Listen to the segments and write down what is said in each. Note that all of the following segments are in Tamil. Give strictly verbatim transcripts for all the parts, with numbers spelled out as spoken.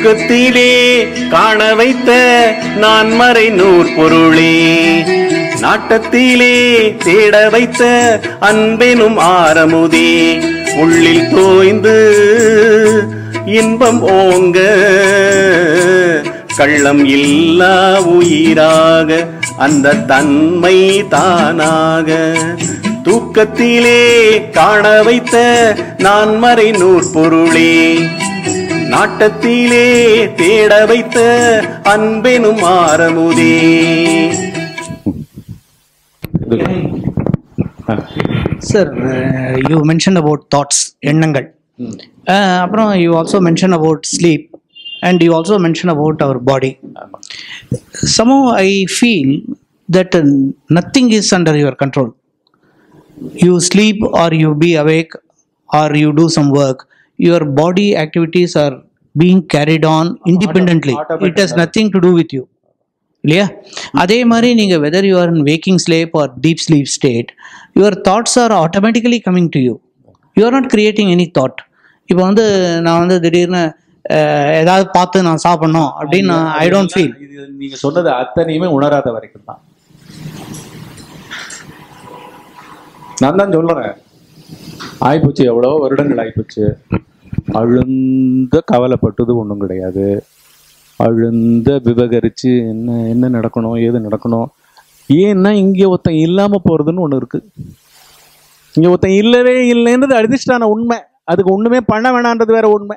தூக்கத்திலே காண வைத்த நான் மறை நூற் பொருளே, நாட்டத்திலே தேட வைத்த அன்பெனும் ஆரமுதே, உள்ளில் தோய்ந்து இன்பம் ஓங்க கள்ளம் இல்லா உயிராக அந்த தன்மை தானாக, தூக்கத்திலே காண வைத்த நான் மறை நூற் பொருளே, நாட்டத்திலே தேட வைத்த அன்பெனும் ஆரமுதே. Sir, uh, you mentioned about thoughts, எண்ணங்கள். Uh, அப்புறம் you also mentioned about sleep and you also mentioned about our body. Somehow I feel that uh, nothing is under your control. You sleep or you be awake or you do some work, your body activities are being carried on independently. It has nothing to do with you. இல்லையா? அதே மாதிரி நீங்கள் whether you are in waking sleep or deep sleep state, your thoughts are automatically coming to you. You are not creating any thought. இப்போ வந்து நான் வந்து திடீர்னு ஏதாவது பார்த்து நான் சாப்பிடணும் அப்படின்னு ஐ டோன்ட் ஃபீல். இது நீங்கள் சொன்னது அத்தனையுமே உணராத வரைக்கும் தான். நான் தான் சொல்லுறேன், ஆயிப்போச்சு, எவ்வளோ வருடங்கள் ஆயிப்போச்சு, அழுந்த கவலைப்பட்டது ஒன்றும் கிடையாது, அழுந்த விவகரித்து என்ன என்ன நடக்கணும் ஏது நடக்கணும். ஏன்னா இங்கே ஒருத்தன் இல்லாமல் போகிறதுன்னு ஒன்று இருக்குது. இங்கே ஒருத்தன் இல்லவே இல்லைன்றது அதிர்ஷ்டான உண்மை. அதுக்கு ஒன்றுமே பண்ண வேணான்றது வேற உண்மை.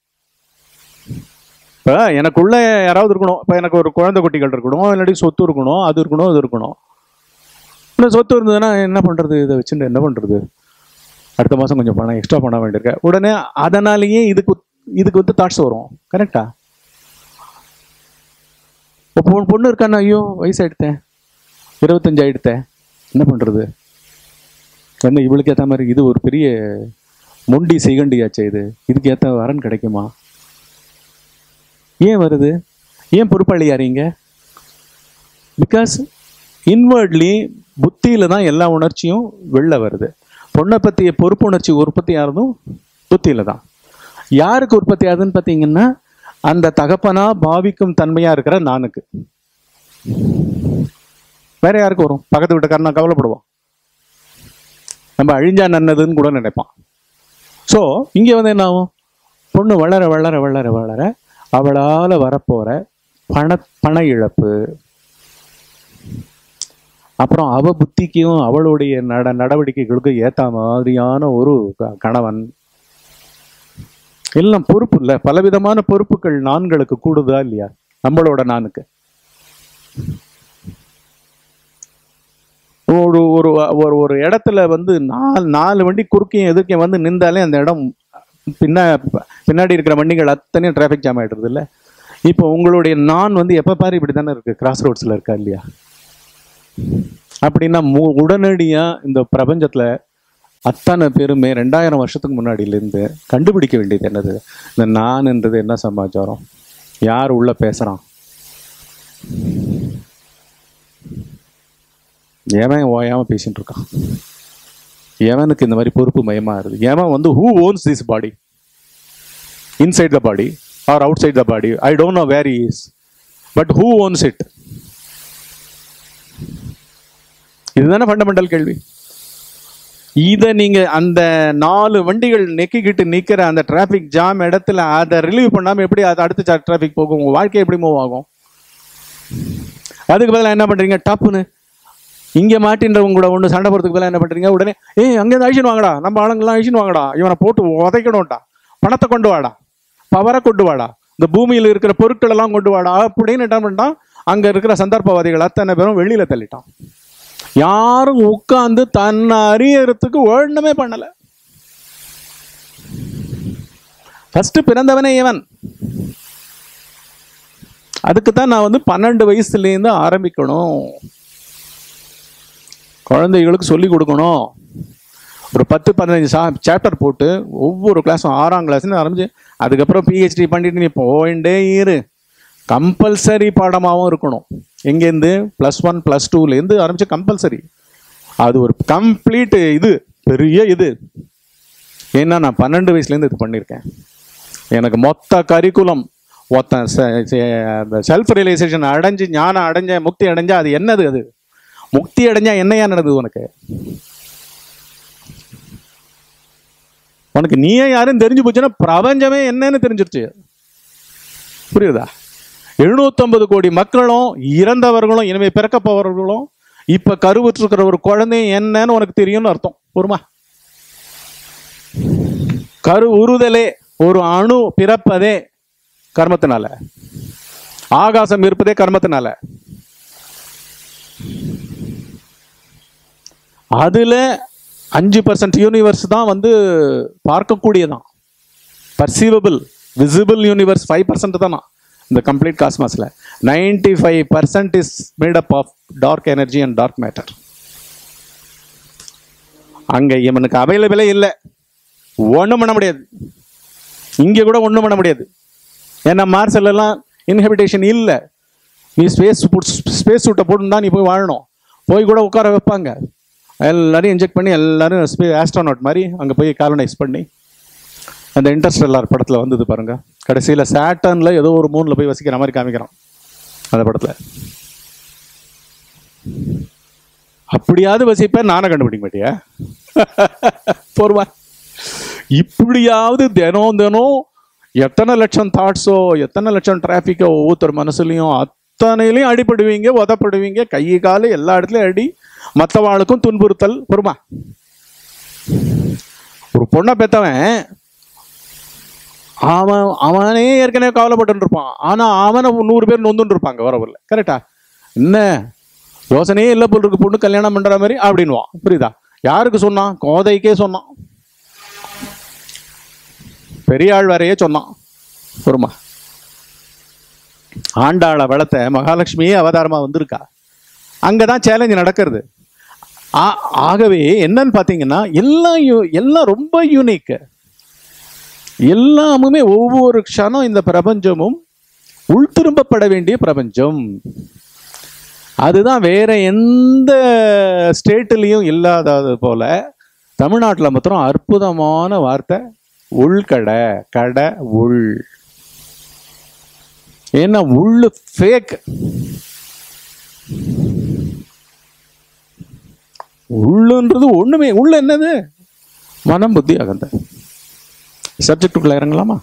இப்போ எனக்குள்ள யாராவது இருக்கணும். இப்போ எனக்கு ஒரு குழந்தை குட்டிகள் இருக்கணும், இல்லாட்டி சொத்து இருக்கணும், அது இருக்கணும், இது இருக்கணும். இன்னும் சொத்து இருந்ததுன்னா என்ன பண்ணுறது, இதை வச்சுட்டு என்ன பண்ணுறது, அடுத்த மாதம் கொஞ்சம் பணம் எக்ஸ்ட்ரா பண்ண வேண்டியிருக்க, உடனே அதனாலேயே இதுக்கு இதுக்கு வந்து தாட்ஸ் வரும். கரெக்டா? இப்போ பொண்ணு இருக்கான்னா, ஐயோ வயசு ஆகிடுத்தேன், இருபத்தஞ்சு ஆகிடுத்தேன், என்ன பண்ணுறது, என்ன இவளுக்கு ஏற்ற மாதிரி இது ஒரு பெரிய மொண்டி சிகண்டியாச்சே, இது இதுக்கு ஏற்ற வரன் கிடைக்குமா? ஏன் வருது? ஏன் பொறுப்பாளியாரீங்க? பிகாஸ் இன்வர்ட்லி புத்தியில் தான் எல்லா உணர்ச்சியும் வெளில வருது. பொண்ணை பற்றிய பொறுப்பு உணர்ச்சி உற்பத்தி ஆகிறதும் புத்தியில் தான். யாருக்கு உற்பத்தி ஆகுதுன்னு பார்த்தீங்கன்னா, அந்த தகப்பனா பாவிக்கும் தன்மையா இருக்கிற நானுக்கு. வேற யாருக்கு வரும்? பக்கத்து வீட்டுக்காரனா கவலைப்படுவான், நம்ம அழிஞ்சா நன்னதுன்னு கூட நினைப்பான். ஸோ இங்கே வந்து என்ன ஆகும்? பொண்ணு வளர வளர வளர வளர அவளால் வரப்போற பண பண இழப்பு, அப்புறம் அவ புத்திக்கும் அவளுடைய நட நடவடிக்கைகளுக்கும் ஏற்ற மாதிரியான ஒரு கணவன், எல்லாம் பொறுப்பு இல்லை. பலவிதமான பொறுப்புகள் நான்களுக்கு கூடுதா இல்லையா? நம்மளோட நானுக்கு ஒரு ஒரு ஒரு இடத்துல வந்து நாலு நாலு வண்டி குறுக்கையும் எதிர்க்கையும் வந்து நின்றாலே அந்த இடம் பின்னா பின்னாடி இருக்கிற வண்டிகள் அத்தனையும் டிராஃபிக் ஜாம் ஆகிடுறது இல்லை. இப்போ உங்களுடைய நான் வந்து எப்போ பாரு இப்படி தானே இருக்கு, கிராஸ் ரோட்ஸில் இருக்கா இல்லையா? அப்படின்னா உடனடியாக இந்த பிரபஞ்சத்தில் அத்தனை பேருமே ரெண்டாயிரம் வருஷத்துக்கு முன்னாடியிலேருந்து கண்டுபிடிக்க வேண்டியது என்னது? இந்த நான்ன்றது என்ன சமாச்சாரம், யார் உள்ள பேசுகிறான், எவன் ஓயாமல் பேசிட்டு இருக்கான், எவனுக்கு இந்த மாதிரி பொறுப்பு மயமாக இருக்குது, எவன் வந்து who owns this body, inside the body or outside the body, I don't know where he is, but who owns it? இதுதானே ஃபண்டமெண்டல் கேள்வி. இதை நீங்கள் அந்த நாலு வண்டிகள் நெக்கிக்கிட்டு நிற்கிற அந்த டிராஃபிக் ஜாம் இடத்துல அதை ரிலீவ் பண்ணாமல் எப்படி அதை அடுத்த டிராஃபிக் போகும்? உங்கள் வாழ்க்கை எப்படி மூவ் ஆகும்? அதுக்கு பதிலாக என்ன பண்ணுறீங்க? டப்புன்னு இங்கே மாட்டின்றவங்க கூட ஒன்று சண்டை போகிறதுக்கு பதிலாக என்ன பண்ணுறீங்க? உடனே ஏய் அங்கேருந்து அழிச்சுன்னு வாங்கடா, நம்ம ஆளுங்கெல்லாம் அழிச்சுன்னு வாங்கடா, இவனை போட்டு உதைக்கணும்டா, பணத்தை கொண்டு வாடா, பவரை கொண்டு வாடா, இந்த பூமியில் இருக்கிற பொருட்கள் எல்லாம் கொண்டு வாடா அப்படின்னு என்ன பண்ணிட்டான்? அங்கே இருக்கிற சந்தர்ப்பவாதிகள் அத்தனை பேரும் வெளியில் தள்ளிட்டான். யாரும் உட்கார்ந்து தன்னை அறியறதுக்கு ஒண்ணுமே பண்ணல. ஃபர்ஸ்ட் பிறந்தவனே இவன். அதுக்குத்தான் நான் வந்து பன்னெண்டு வயசுலேருந்து ஆரம்பிக்கணும், குழந்தைகளுக்கு சொல்லி கொடுக்கணும். ஒரு பத்து பதினஞ்சு சா சாப்டர் போட்டு ஒவ்வொரு கிளாஸும் ஆறாம் கிளாஸ்ன்னு ஆரம்பிச்சு அதுக்கப்புறம் பிஹெச்டி பண்ணிட்டு நீ போயிண்டே இரு. கம்பல்சரி பாடமாகவும் இருக்கணும். எங்கேருந்து? ப்ளஸ் ஒன் ப்ளஸ் டூலேருந்து ஆரம்பிச்சு கம்பல்சரி. அது ஒரு கம்ப்ளீட் இது பெரிய இது. ஏன்னா நான் பன்னெண்டு வயசுலேருந்து இது பண்ணியிருக்கேன். எனக்கு மொத்த கரிக்குலம் ஒருத்தன் செல்ஃப் ரியலைசேஷன் அடைஞ்சு ஞானம் அடைஞ்ச முக்தி அடைஞ்சா அது என்னது? அது முக்தி அடைஞ்சா என்னையா நடந்தது உனக்கு? உனக்கு நீயே யாரும் தெரிஞ்சு போச்சுன்னா பிரபஞ்சமே என்னன்னு தெரிஞ்சிருச்சு. புரியுதா? எழுநூத்தி ஐம்பது கோடி மக்களும் இறந்தவர்களும் இனிமே பிறக்க போவர்களும் இப்ப கருவுற்றிருக்கிற ஒரு குழந்தை என்னன்னு உனக்கு தெரியும்னு அர்த்தம். பொறுமா? கரு உறுதலே, ஒரு அணு பிறப்பதே கர்மத்தினால, ஆகாசம் இருப்பதே கர்மத்தினால. அதுல அஞ்சு பர்சன்ட் யூனிவர்ஸ் தான் வந்து பார்க்கக்கூடியதான், perceivable visible universe five percent தானா இந்த கம்ப்ளீட் காஸ்மாஸ்ல. Ninety five percent is made up of dark energy and dark matter. அங்க இவனுக்கு அவைலபிளே இல்லை, ஒன்றும் பண்ண முடியாது. இங்கே கூட ஒன்றும் பண்ண முடியாது. ஏன்னா மார்ஸ்ல எல்லாம் இன்ஹெபிடேஷன் இல்லை. நீ ஸ்பேஸ் ஸ்பேஸ் சூட்டை போட்டுன்னு தான் நீ போய் வாழணும். போய் கூட உட்கார வைப்பாங்க, எல்லாரையும் இன்ஜெக்ட் பண்ணி எல்லாரும் ஸ்பே ஆஸ்ட்ரோனாட் மாதிரி அங்கே போய் காலனைஸ் பண்ணி. அந்த இன்டர்ஸ்டெல்லார் படத்தில் வந்தது பாருங்க, கடைசியில் சாட்டர்னில் ஏதோ ஒரு மூணில் போய் வசிக்கிற மாதிரி காமிக்கிறான் அந்த படத்தில். அப்படியாவது வசிப்பேன் நானே கண்டுபிடிக்க மாட்டியா? போர்வா, இப்படியாவது தினம் தினம் எத்தனை லட்சம் தாட்ஸோ எத்தனை லட்சம் டிராஃபிக்கோ ஒவ்வொருத்தர் மனசுலையும் அத்தனையிலையும் அடிப்படுவீங்க, உதப்படுவீங்க, கை காலு எல்லா இடத்துலையும் அடி, மற்றவாளுக்கும் துன்புறுத்தல். பொறுமா? ஒரு பொண்ணை பெற்றவன் அவன் அவனே ஏற்கனவே கவலைப்பட்டு இருப்பான், ஆனா அவனை நூறு பேர் நொந்துன்னு இருப்பாங்க வரவுல. கரெக்டா? என்ன யோசனையே இல்லை போல் இருக்கு பொண்ணு கல்யாணம் பண்ற மாதிரி அப்படின்வான். புரியுதா? யாருக்கு சொன்னான்? கோதைக்கே சொன்னான், பெரியாழ்வாரையே சொன்னான். பொறுமா? ஆண்டாள வளர்த்த மகாலட்சுமியே அவதாரமா வந்திருக்கா. அங்கதான் சேலஞ்சு நடக்கிறது. ஆகவே என்னன்னு பாத்தீங்கன்னா எல்லாம் எல்லாம் ரொம்ப யூனிக். எல்லாமுமே ஒவ்வொரு க்ஷணம் இந்த பிரபஞ்சமும் உள்திரும்பப்பட வேண்டிய பிரபஞ்சம். அதுதான் வேற எந்த ஸ்டேட்லையும் இல்லாதது போல தமிழ்நாட்டில் மாத்திரம் அற்புதமான வார்த்தை உள்கடை. கடை உள். ஏன்னா உள்ள ஃபேக். உள்ளுன்றது ஒண்ணுமே. உள்ள என்னது? மனம், புத்தி, அகந்த. சப்ஜெக்டுக்குள்ள இறங்கலாமா?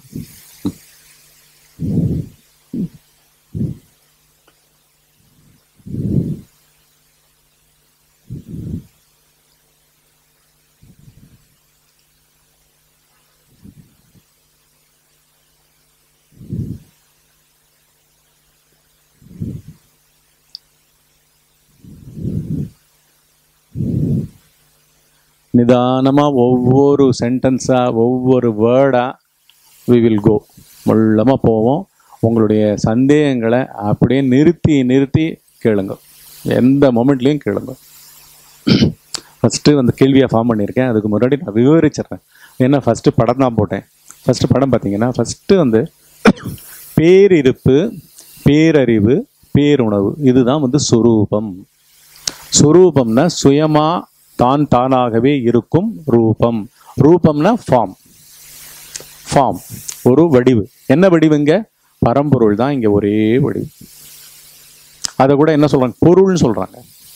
நிதானமா ஒவ்வொரு சென்டென்ஸா ஒவ்வொரு வேர்டா வி வில் கோ. முள்ளமா போவோம். உங்களுடைய சந்தேகங்களை அப்படியே நிறுத்தி நிறுத்தி கேளுங்க, எந்த மொமெண்ட்லையும் கேளுங்க. ஃபஸ்ட்டு வந்து கேள்வியாக ஃபார்ம் பண்ணியிருக்கேன், அதுக்கு முன்னாடி நான் விவரிச்சிட்றேன். ஏன்னா ஃபஸ்ட்டு படம் தான் போட்டேன். ஃபஸ்ட்டு படம் பார்த்தீங்கன்னா ஃபஸ்ட்டு வந்து பேரிருப்பு, பேரறிவு, பேருணவு, இதுதான் வந்து சொரூபம். சொரூபம்னா சுயமா தான் தானாகவே இருக்கும் ரூபம். ரூபம்னா ஃபார்ம். ஃபார்ம் ஒரு வடிவு. என்ன வடிவுங்க? பரம்பொருள் தான் இங்க ஒரே வடிவு. அதை கூட என்ன சொல்றாங்க? பொருள்னு சொல்றாங்க.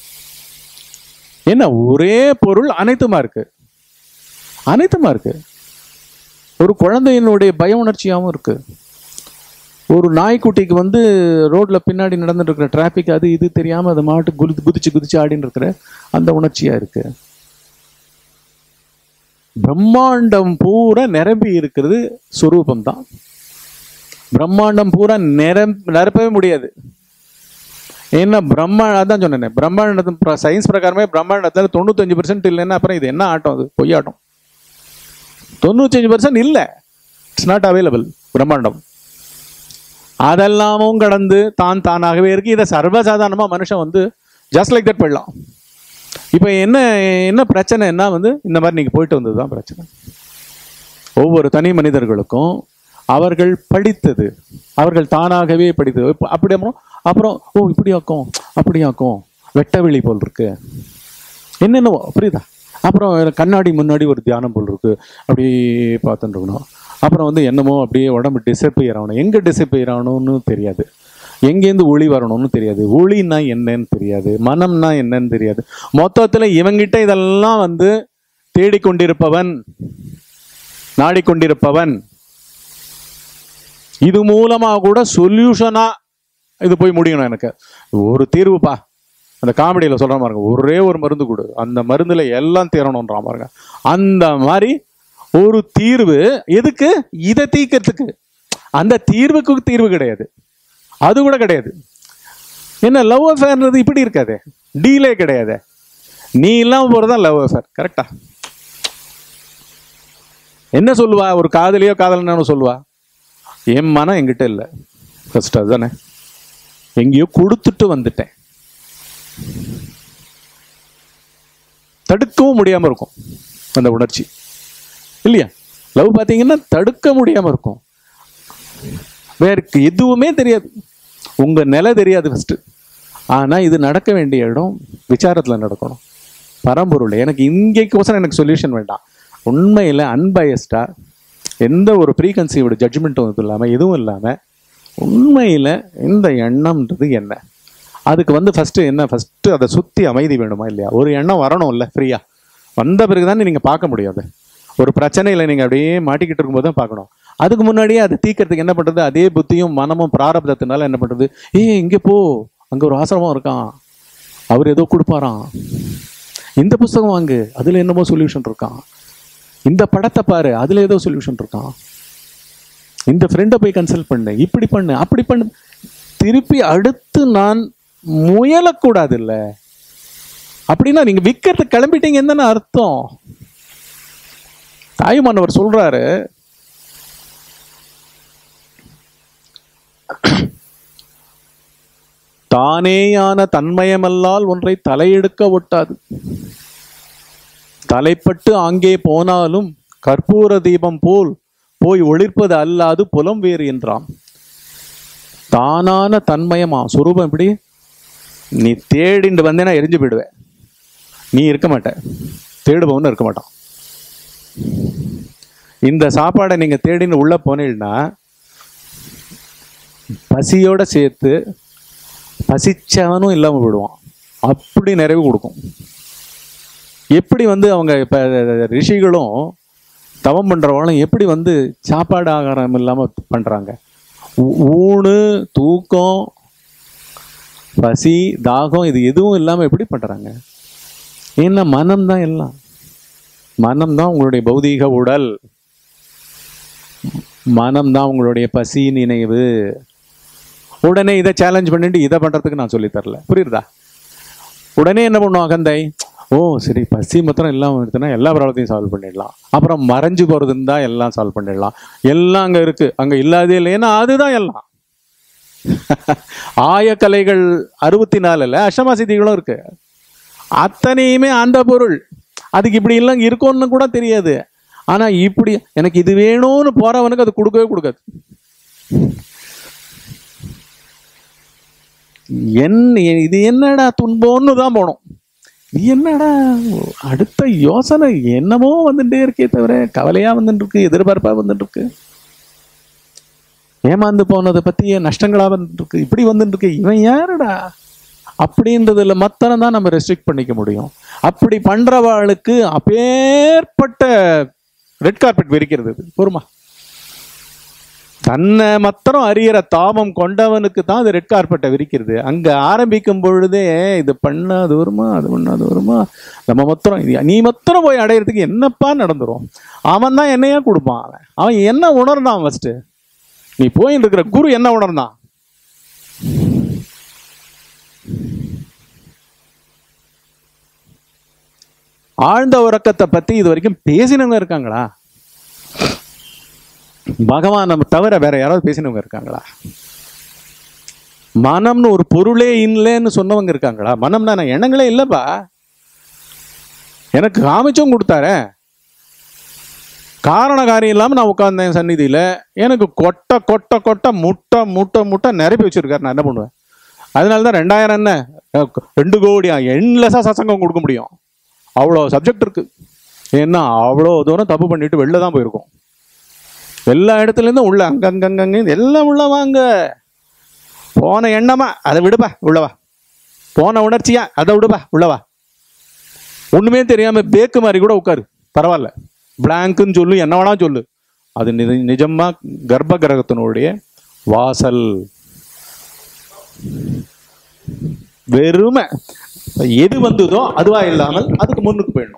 என்ன ஒரே பொருள் அனைத்துமா இருக்கு, அனைத்துமா இருக்கு. ஒரு குழந்தையினுடைய பய உணர்ச்சியாகவும் இருக்கு. ஒரு நாய்க்குட்டிக்கு வந்து ரோட்ல பின்னாடி நடந்துட்டு இருக்கிற டிராபிக் அது இது தெரியாம அது மாட்டு குதி குதிச்சு குதிச்சு ஆடின்னு இருக்கிற அந்த உணர்ச்சியா இருக்கு. பிரம்மாண்டம் பூரா நிரம்பி இருக்கிறது சுரூபம் தான். பிரம்மாண்டம் பூரா நிரம் நிரப்பவே முடியாது. ஏன்னா பிரம்மா அதான் சொன்னேன், பிரம்மாண்டத்து சயின்ஸ் பிரகாரமே பிரம்மாண்டத்துல தொண்ணூத்தஞ்சு பெர்சென்ட் இல்லைன்னா அப்புறம் இது என்ன ஆட்டம்? அது பொய்யாட்டம். தொண்ணூத்தஞ்சு பெர்சென்ட் இல்லை, இட்ஸ் நாட் அவைலபிள் பிரம்மாண்டம். அதெல்லாமும் கடந்து தான் தானாகவே இருக்கு. இதை சர்வசாதாரணமா மனுஷன் வந்து ஜஸ்ட் லைக் தட் போயிடலாம். இப்போ என்ன என்ன பிரச்சனைன்னா வந்து இந்த மாதிரி நீங்க போயிட்டு வந்தது தான் பிரச்சனை. ஒவ்வொரு தனி மனிதர்களுக்கும் அவர்கள் படித்தது, அவர்கள் தானாகவே படித்தது. அப்படி அப்புறம் அப்புறம் ஓ இப்படியாக்கும் அப்படியாக்கும் வெட்ட வெளி போல் இருக்கு என்னென்னவோ, புரியுதா? அப்புறம் கண்ணாடி முன்னாடி ஒரு தியானம் போல் இருக்கு, அப்படியே பார்த்துட்டு இருக்கணும். அப்புறம் வந்து என்னமோ அப்படியே உடம்பு டிசப்பையர் ஆகணும். எங்கே டிசப்பையர் ஆகணும்னு தெரியாது, எங்கேருந்து ஒளி வரணும்னு தெரியாது, ஒளின்னா என்னன்னு தெரியாது, மனம்னா என்னன்னு தெரியாது. மொத்தத்தில் இவங்கிட்ட இதெல்லாம் வந்து தேடிக்கொண்டிருப்பவன், நாடிக்கொண்டிருப்பவன். இது மூலமா கூட சொல்யூஷனா இது போய் முடியணும். எனக்கு ஒரு தீர்வுப்பா, அந்த காமெடியில் சொல்ற பாருங்க, ஒரே ஒரு மருந்து கொடு, அந்த மருந்துல எல்லாம் தீரணும்ன்றா பாருங்க. அந்த மாதிரி ஒரு தீர்வு எதுக்கு? இதை தீக்கிறதுக்கு. அந்த தீர்வுக்கு தீர்வு கிடையாது, அது கூட கிடையாது. என்ன லவ் அஃபேர்ன்றது இப்படி இருக்காது, டீலே கிடையாது. நீ இல்லாம போறதான் லவ் அஃபேர். கரெக்டா? என்ன சொல்லுவா ஒரு காதலியோ காதலன்னு சொல்லுவா? என் மனம் என்கிட்ட இல்லை ஃபர்ஸ்ட், அதுதானே. எங்கேயோ கொடுத்துட்டு வந்துட்டேன், தடுக்கவும் முடியாம இருக்கும் அந்த உணர்ச்சி, இல்லையா? லவ் பார்த்தீங்கன்னா தடுக்க முடியாம இருக்கும். வேற எதுவுமே தெரியாது, உங்க நிலை தெரியாது ஃபர்ஸ்ட். ஆனா இது நடக்க வேண்டிய இடம் விசாரத்துல நடக்கணும். பரம்பொருள் எனக்கு இங்கேக்கோசரம் எனக்கு சொல்யூஷன் வேண்டாம். உண்மையில அன்பயஸ்டா, எந்த ஒரு ப்ரீகன்சீவ்டு ஜட்ஜ்மெண்ட்டும் இது இல்லாம, எதுவும் இல்லாம, உண்மையில இந்த எண்ணம்ன்றது என்ன, அதுக்கு வந்து ஃபர்ஸ்ட் என்ன, ஃபர்ஸ்ட் அதை சுத்தி அமைதி வேணுமா இல்லையா? ஒரு எண்ணம் வரணும் இல்லை, ஃப்ரீயா வந்த பிறகுதானே நீங்க பார்க்க முடியாது. ஒரு பிரச்சனையில நீங்க அப்படியே மாட்டிக்கிட்டு இருக்கும்போது தான் பார்க்கணும். அதுக்கு முன்னாடியே அதை தீக்கிறதுக்கு என்ன பண்றது? அதே புத்தியும் மனமும் பிராரப்தத்தினால என்ன பண்றது? ஏ இங்க போ, அங்க ஒரு ஆசிரமம் இருக்கான், அவர் ஏதோ கொடுப்பாராம், இந்த புஸ்தகம் வாங்கு, அதுல என்னமோ சொல்யூஷன் இருக்கான், இந்த படத்தை பாரு, அதுல ஏதோ சொல்யூஷன் இருக்கான், இந்த ஃப்ரெண்டை போய் கன்சல்ட் பண்ணு, இப்படி பண்ணு, அப்படி பண்ணு. திருப்பி அடுத்து நான் முயலக்கூடாது இல்ல? அப்படின்னா நீங்க விற்கிறதுக்கு கிளம்பிட்டீங்கன்னு தானே அர்த்தம். தாயுமானவர் சொல்றாரு, தானேயான தன்மயமல்லால் ஒன்றை தலையெடுக்க ஒட்டாது, தலைப்பட்டு அங்கே போனாலும் கற்பூர தீபம் போல் போய் ஒளிர்ப்பது அல்லாது புலம் வேறு என்றான். தானான தன்மயமா சுரூபம் எப்படி? நீ தேடிண்டு வந்தேன்னா எரிஞ்சு போயிடுவேன், நீ இருக்க மாட்ட, தேடுபவன்னு இருக்க மாட்டான். இந்த சாப்பாடை நீங்க தேடின்னு உள்ள போனீங்கன்னா பசியோட சேர்த்து பசிச்சவனும் இல்லாம போயிடுவான், அப்படி நிறைவு கொடுக்கும். எப்படி வந்து அவங்க இப்ப ரிஷிகளும் தவம் பண்றவங்களும் எப்படி வந்து சாப்பாடு ஆகாரம் இல்லாம பண்றாங்க? ஊனு, தூக்கம், பசி, தாகம் இது எதுவும் இல்லாம எப்படி பண்றாங்க? ஏன்னா மனம்தான் எல்லாம். மனம்தான் உங்களுடைய பௌதீக உடல், மனம்தான் உங்களுடைய பசி நினைவு. உடனே இதை சேலஞ்ச் பண்ணிட்டு இதை பண்றதுக்கு நான் சொல்லி தரல, புரியுதா? உடனே என்ன பண்ணுவோம் அகந்தை, ஓ சரி பசி மாத்திரம் இல்லாமல் இருக்குன்னா எல்லா ப்ராப்ளத்தையும் சால்வ் பண்ணிடலாம், அப்புறம் மறைஞ்சு போறதுன்னு தான் எல்லாம் சால்வ் பண்ணிடலாம், எல்லாம் அங்க இருக்கு, அங்க இல்லாதே இல்லைன்னா அதுதான் எல்லாம். ஆயக்கலைகள் அறுபத்தி நாலுல அஷ்டமா சித்திகளும் இருக்கு, அத்தனையுமே அந்த பொருள். அதுக்கு இப்படி எல்லாம் இருக்கும்னு கூட தெரியாது. ஆனா இப்படி எனக்கு இது வேணும்னு போறவனுக்கு அது கொடுக்கவே கொடுக்காது. என்ன இது என்னடா துன்பம்னு தான் போனோம். இது என்னடா அடுத்த யோசனை என்னமோ வந்துட்டே இருக்கே தவிர கவலையா வந்துட்டு இருக்கு, எதிர்பார்ப்பா வந்துட்டு இருக்கு, ஏமாந்து போனதை பத்திய நஷ்டங்களா வந்துட்டு இருக்கு, இப்படி வந்துட்டு இருக்கு, இவன் யாருடா அப்படின்றதுல மத்தனம் தான் நம்ம ரெஸ்ட்ரிக்ட் பண்ணிக்க முடியும். அப்படி பண்றவாளுக்கு அப்பேற்பட்ட ரெட் கார்பெட் விரிக்கிறது பொறுமா. தன்னை மாத்திரம் அறிகிற தாபம் கொண்டவனுக்கு தான் அது ரெட் கார்பெட்டை விரிக்கிறது. அங்க ஆரம்பிக்கும் பொழுதே இது பண்ணா அது வருமா, அது பண்ணா அது வருமா, நம்ம மொத்தம் நீ மொத்தம் போய் அடையிறதுக்கு என்னப்பா நடந்துரும். அவன் தான் என்னையா கொடுப்பான். அவன் அவன் என்ன உணர்ந்தான் ஃபர்ஸ்ட்? நீ போயிட்டு இருக்கிற குரு என்ன உணர்ந்தான்? ஆழ்ந்த உறக்கத்தை பத்தி இது வரைக்கும் பேசினவங்க இருக்காங்களா? பகவான் நம்ம தவிர வேற யாராவது பேசினவங்க இருக்காங்களா? மனம்னு ஒரு பொருளே இல்லைன்னு சொன்னவங்க இருக்காங்களா? மனம்னா நான் எண்ணங்களே இல்லப்பா, எனக்கு காமிச்சும் கொடுத்தாரு, காரண காரியம் இல்லாம நான் உட்கார்ந்தேன் சந்நிதியில, எனக்கு கொட்டை கொட்டை கொட்டை முட்டை முட்டை முட்டை நிரப்பி வச்சிருக்காரு. நான் என்ன பண்ணுவேன்? அதனாலதான் ரெண்டாயிரம் என்ன ரெண்டு கோடியா எண்லெஸ்ஸா சசங்கம் கொடுக்க முடியும். அவ்வளோ சப்ஜெக்ட் இருக்கு. ஏன்னா அவ்வளோ தூரம் தப்பு பண்ணிட்டு வெளில தான் போயிருக்கோம். எல்லா இடத்துலேருந்தும் உள்ள அங்கங்கங்க எல்லாம் உள்ள வாங்க. போன எண்ணமா அதை விடுப்பா உள்ளவா, போன உணர்ச்சியா அதை விடுப்பா உள்ளவா. ஒண்ணுமே தெரியாம பேக்கு மாதிரி கூட உட்காரு, பரவாயில்ல, பிளாங்க்குன்னு சொல்லு, என்ன வேணா சொல்லு. அது நிஜமா கர்ப்ப கிரகத்தினுடைய வாசல். வெறுமை எது வந்ததோ அதுவா இல்லாமல் அதுக்கு முன்னுக்கு போயிடணும்.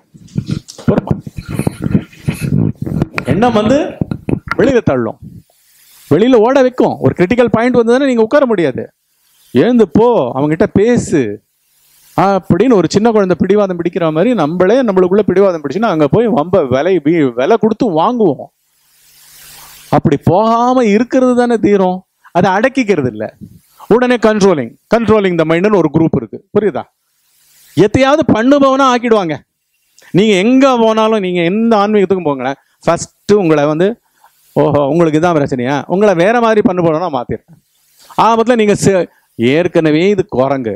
எண்ணம் வந்து வெளியில தள்ளும், வெளியில ஓட வைக்கும். ஒரு கிரிட்டிக்கல் பாயிண்ட் வந்ததுன்னா நீங்க உட்கார முடியாது. எழுந்து போ, அவங்ககிட்ட பேசு அப்படின்னு ஒரு சின்ன குழந்தை பிடிவாதம் பிடிக்கிற மாதிரி நம்மளே நம்மளுக்குள்ள பிடிவாதம் பிடிச்சுன்னா அங்க போய் வம்ப விலை விலை கொடுத்து வாங்குவோம். அப்படி போகாம இருக்கிறது தானே தீரும். அதை அடக்கிக்கிறது இல்லை. உடனே கண்ட்ரோலிங் கண்ட்ரோலிங் த மைண்ட்னு ஒரு குரூப் இருக்கு, புரியுதா? எத்தையாவது பண்ணுபவனா ஆக்கிடுவாங்க. நீங்க எங்க போனாலும், நீங்க எந்த ஆன்மீகத்துக்கும் போங்களேன், ஃபர்ஸ்ட் உங்களை வந்து ஓஹோ உங்களுக்கு இதான் பிரச்சனையா, உங்களை வேற மாதிரி பண்ண போனா மாத்திடுறேன். ஆபத்துல நீங்க ஏற்கனவே இது குரங்கு,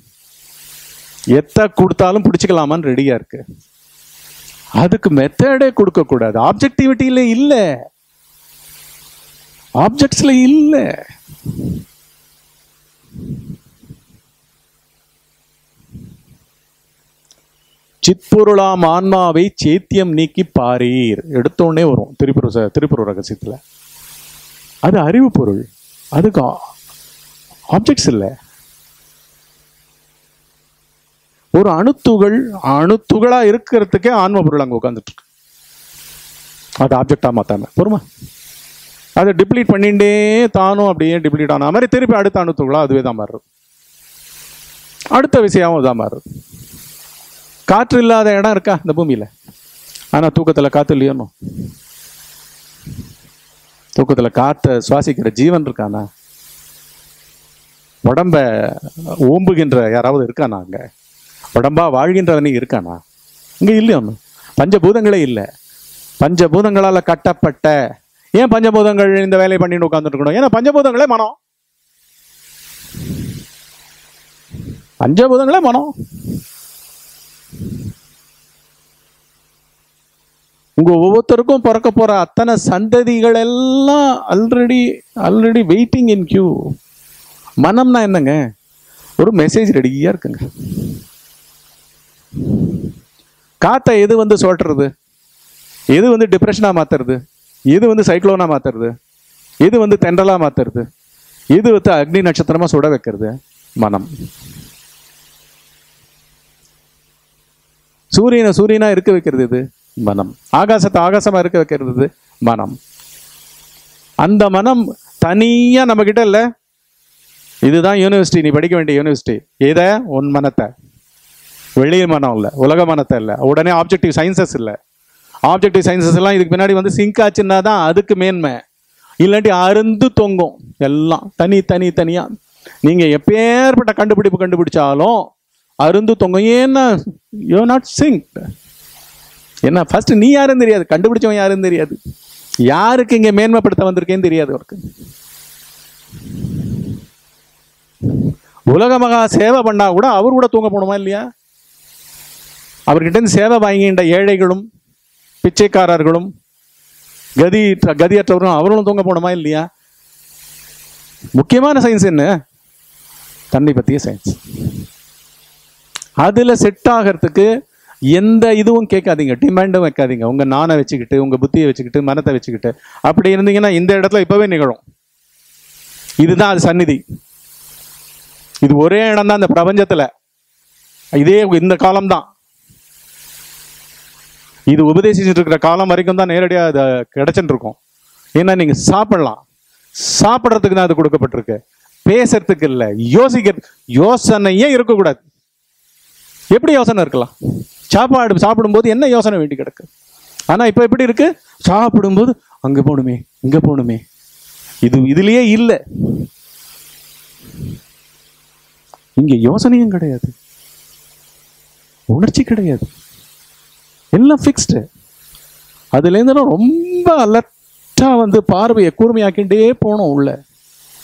எத்த கொடுத்தாலும் பிடிச்சிக்கலாமான்னு ரெடியா இருக்கு. அதுக்கு மெத்தடே கொடுக்க கூடாது. ஆப்ஜெக்டிவிட்டியில இல்ல, ஆப்ஜெக்ட்ஸ்ல இல்ல. சித்பொருளாம் ஆன்மாவை சேத்தியம் நீக்கி பாரீர், எடுத்தோடனே வரும் திருப்புரு திருப்புரு ரகசியத்துல. அது அறிவு பொருள், அதுக்கு ஆப்ஜெக்ட்ஸ் இல்லை. ஒரு அணுத்துகள் அணுத்துகளா இருக்கிறதுக்கே ஆன்ம பொருள் அங்க உட்காந்துட்டு இருக்கு. அது ஆப்ஜெக்டா மாத்தாம பொறுமா அதை டிப்ளீட் பண்ணிட்டே தானும் அப்படியே டிப்ளீட் ஆன மாதிரி திருப்பி அடுத்த அணுத்துகளா அதுவே தான் மாறுறது, அடுத்த விஷயமும் தான் மாறுறது. காற்று இல்லாத இடம் இருக்கா இந்த பூமியில? ஆனா தூக்கத்துல காத்து இல்லையோன்னு, தூக்கத்துல காற்றை சுவாசிக்கிற ஜீவன் இருக்கானா? உடம்ப ஓம்புகின்ற யாராவது இருக்கானா? அங்க உடம்பா வாழ்கின்றவனே இருக்கானா? இங்க இல்லையோன்னு. பஞ்சபூதங்களே இல்லை. பஞ்சபூதங்களால கட்டப்பட்ட, ஏன் பஞ்சபூதங்கள் இந்த வேலையை பண்ணிட்டு உட்கார்ந்துட்டு இருக்கணும்? ஏன்னா பஞ்சபூதங்களே மனம், பஞ்சபூதங்களே மனம். உங்க ஒவ்வொருத்தருக்கும் பிறக்க போற அத்தனை சந்ததிகள் எல்லாம் already already waiting in queue. மனம்னா என்னங்க? ஒரு மெசேஜ் ரெடியா இருக்குங்க. காத்தை எது வந்து சொல்றது, எது வந்து டிப்ரெஷனா மாத்துறது, எது வந்து சைக்ளோனா மாத்துறது, எது வந்து தென்றலா மாத்துறது, எது வந்து அக்னி நட்சத்திரமா சுட வைக்கிறது? மனம். சூரியனை சூரியனா இருக்க வைக்கிறது இது மனம். ஆகாசத்தை ஆகாசமா இருக்க வைக்கிறது மனம். அந்த மனம் தனியா நம்ம கிட்ட இல்ல. இதுதான் யூனிவர்சிட்டி, நீ படிக்க வேண்டிய யூனிவர்சிட்டி. எத? உன் மனத்தை. வெளிய மனம் இல்லை, உலக மனத்தை இல்லை. உடனே ஆப்ஜெக்டிவ் சயின்சஸ் இல்லை. ஆப்ஜெக்டிவ் சயின்சஸ் எல்லாம் இதுக்கு பின்னாடி வந்து சிங்க் ஆச்சுன்னா தான் அதுக்கு மேன்மை. இல்லாட்டி அருந்து தொங்கும் எல்லாம் தனி தனி தனியா. நீங்க எப்பேற்பட்ட கண்டுபிடிப்பு கண்டுபிடிச்சாலும் அருந்து தொங்கும். ஏன்னா யூ நாட் சிங்க். என்ன ஃபர்ஸ்ட் நீ யாருன்னு தெரியாது, கண்டுபிடிச்சவன் யாருன்னு தெரியாது, யாருக்கு இங்க மேன்மைப்படுத்த வந்திருக்கேன்னு தெரியாது அவருக்கு. உலக மகா சேவை பண்ணா கூட அவர் கூட தூங்க போகணுமா இல்லையா? அவர்கிட்ட இருந்து சேவை வாங்கின்ற ஏழைகளும் பிச்சைக்காரர்களும் கதி கதியற்றவர்களும் அவர்களும் தூங்க போகணுமா இல்லையா? முக்கியமான சயின்ஸ் என்ன? தன்னை பற்றிய சயின்ஸ். அதுல செட் ஆகிறதுக்கு எந்த இதுவும் கேட்காதீங்க, டிமாண்டும் வைக்காதீங்க. உங்க நானை வச்சுக்கிட்டு, உங்க புத்தியை வச்சுக்கிட்டு, மனத்தை வச்சுக்கிட்டு அப்படி இருந்தீங்கன்னா இந்த இடத்துல இப்பவே நிகழும். இதுதான் அது சந்நிதி. இது ஒரே இடம் தான் இந்த பிரபஞ்சத்துல. இதே இந்த காலம்தான். இது உபதேசிச்சுட்டு இருக்கிற காலம் வரைக்கும் தான் நேரடியாக அதை கிடைச்சுட்டு இருக்கும். ஏன்னா நீங்க சாப்பிடலாம், சாப்பிட்றதுக்கு தான் அது கொடுக்கப்பட்டிருக்கு, பேசுறதுக்கு இல்லை. யோசிக்க யோசனையே இருக்கக்கூடாது. எப்படி யோசனை இருக்கலாம்? சாப்பாடு சாப்பிடும்போது என்ன யோசனை வேண்டி கிடக்கு? ஆனா இப்ப எப்படி இருக்கு? சாப்பிடும்போது அங்க போகணுமே, இங்க போகணுமே. இது இதுலயே இல்லை. இங்க யோசனையும் கிடையாது, உணர்ச்சி கிடையாது, எல்லாம் ஃபிக்ஸ்டு. அதுல இருந்து ரொம்ப அலர்ட்டா வந்து பார்வையை கூர்மையாக்கிண்டே போனோம் உள்ள.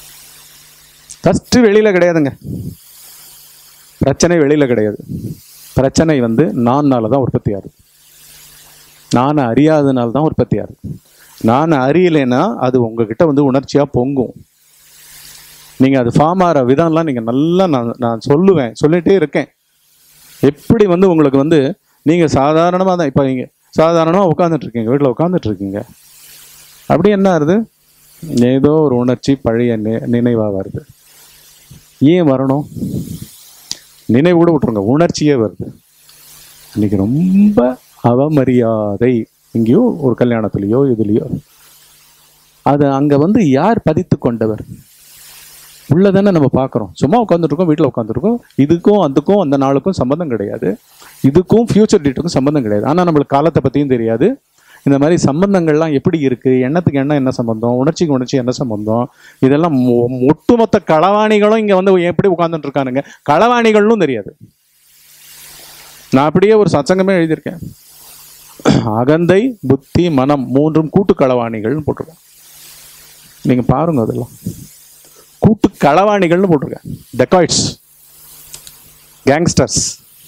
ஃபர்ஸ்ட் வெளியில கிடையாதுங்க பிரச்சனை, வெளியில கிடையாது பிரச்சனை வந்து நான்னால தான் உற்பத்தி ஆகுது. நான் அறியாதனால தான் உற்பத்தி ஆகுது. நான் அறியலைன்னா அது உங்ககிட்ட வந்து உணர்ச்சியா பொங்கும். நீங்க அது ஃபார்ம் ஆகிற விதம்லாம் நீங்க நல்லா நான் நான் சொல்லுவேன், சொல்லிட்டே இருக்கேன். எப்படி வந்து உங்களுக்கு வந்து நீங்க சாதாரணமாக தான் இப்போ நீங்க சாதாரணமாக உட்காந்துட்டு இருக்கீங்க, வீட்டில் உட்காந்துட்டு இருக்கீங்க, அப்படி என்ன ஆகுது, ஏதோ ஒரு உணர்ச்சி பழைய நி நினைவாக வருது. ஏன் வரணும்? நினைவு கூட விட்டுருங்க, உணர்ச்சியே வருது. இன்னைக்கு ரொம்ப அவமரியாதை எங்கேயோ ஒரு கல்யாணத்துலேயோ இதுலேயோ, அது அங்கே வந்து யார் பதித்து கொண்டவர் உள்ளதானே நம்ம பார்க்குறோம். சும்மா உட்காந்துருக்கோம், வீட்டில் உட்காந்துருக்கோம். இதுக்கும் அதுக்கும் அந்த நாளுக்கும் சம்மந்தம் கிடையாது, இதுக்கும் ஃபியூச்சர் டேட்டுக்கும் சம்மந்தம் கிடையாது. ஆனால் நம்மளுக்கு காலத்தை பற்றியும் தெரியாது. இந்த மாதிரி சம்பந்தங்கள்லாம் எப்படி இருக்குது, எண்ணத்துக்கு எண்ணம் என்ன சம்பந்தம், உணர்ச்சிக்கு உணர்ச்சி என்ன சம்பந்தம், இதெல்லாம் ஒட்டுமொத்த களவாணிகளும் இங்கே வந்து எப்படி உட்காந்துட்டு இருக்கானுங்க, களவாணிகள்னும் தெரியாது. நான் அப்படியே ஒரு சத்சங்கமே எழுதியிருக்கேன், அகந்தை புத்தி மனம் மூன்றும் கூட்டு களவாணிகள்னு போட்டிருக்கேன். நீங்க பாருங்க, அதெல்லாம் கூட்டு களவாணிகள்னு போட்டிருக்கேன். Dacoits, gangsters.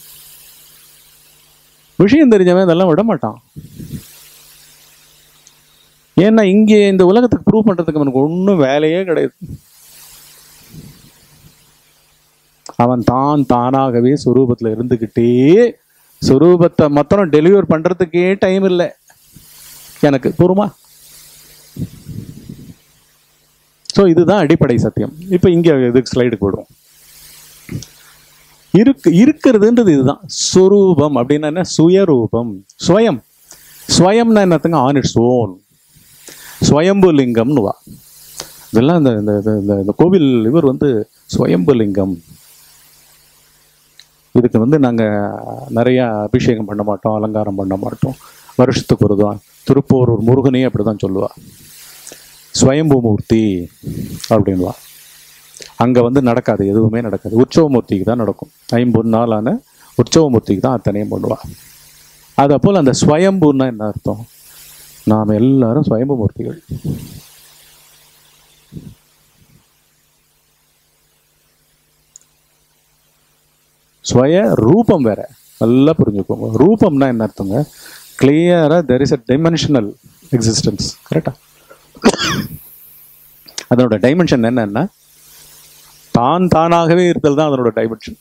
விஷயம் தெரிஞ்சவன் இதெல்லாம் விட மாட்டான். ஏன்னா இங்கே இந்த உலகத்துக்கு ப்ரூவ் பண்றதுக்கு அவனுக்கு ஒன்றும் வேலையே கிடையாது. அவன் தான் தானாகவே சொரூபத்தில் இருந்துக்கிட்டே சொரூபத்தை மொத்தம் டெலிவர் பண்றதுக்கே டைம் இல்லை எனக்கு, பொறுமா. ஸோ இதுதான் அடிப்படை சத்தியம். இப்போ இங்கே இதுக்கு ஸ்லைடுக்கு விடுவோம். இருக்கு இருக்கிறதுன்றது இதுதான். சொரூபம் அப்படின்னா என்ன? சுயரூபம், ஸ்வயம். ஸ்வயம்னா என்னத்துங்க? On its own. ஸ்வயம்பு லிங்கம்னு வா. இதெல்லாம் இந்த இந்த கோவில் இவர் வந்து ஸ்வயம்பு லிங்கம். இதுக்கு வந்து நாங்கள் நிறையா அபிஷேகம் பண்ண மாட்டோம், அலங்காரம் பண்ண மாட்டோம். வருஷத்துக்கு ஒரு தான். திருப்பூர் ஒரு முருகனே அப்படி தான் சொல்லுவா, ஸ்வயம்பு மூர்த்தி அப்படின்வா. அங்கே வந்து நடக்காது, எதுவுமே நடக்காது. உற்சவமூர்த்திக்கு தான் நடக்கும். ஐம்பது நாளான உற்சவமூர்த்திக்கு தான் அத்தனையும் பண்ணுவா. அதை போல் அந்த ஸ்வயம்புன்னா என்ன அர்த்தம்? நாம் எல்லாரும் ஸ்வயம்பு மூர்த்திகள். ஸ்வய ரூபம் வேற, நல்லா புரிஞ்சுக்கோங்க. ரூபம்னா என்ன அர்த்தங்க? கிளியரா there is a dimensional existence. கரெக்டா? அதனோட டைமென்ஷன் என்னன்னா, தான் தானாகவே இருத்தல் தான் அதனோட டைமென்ஷன்.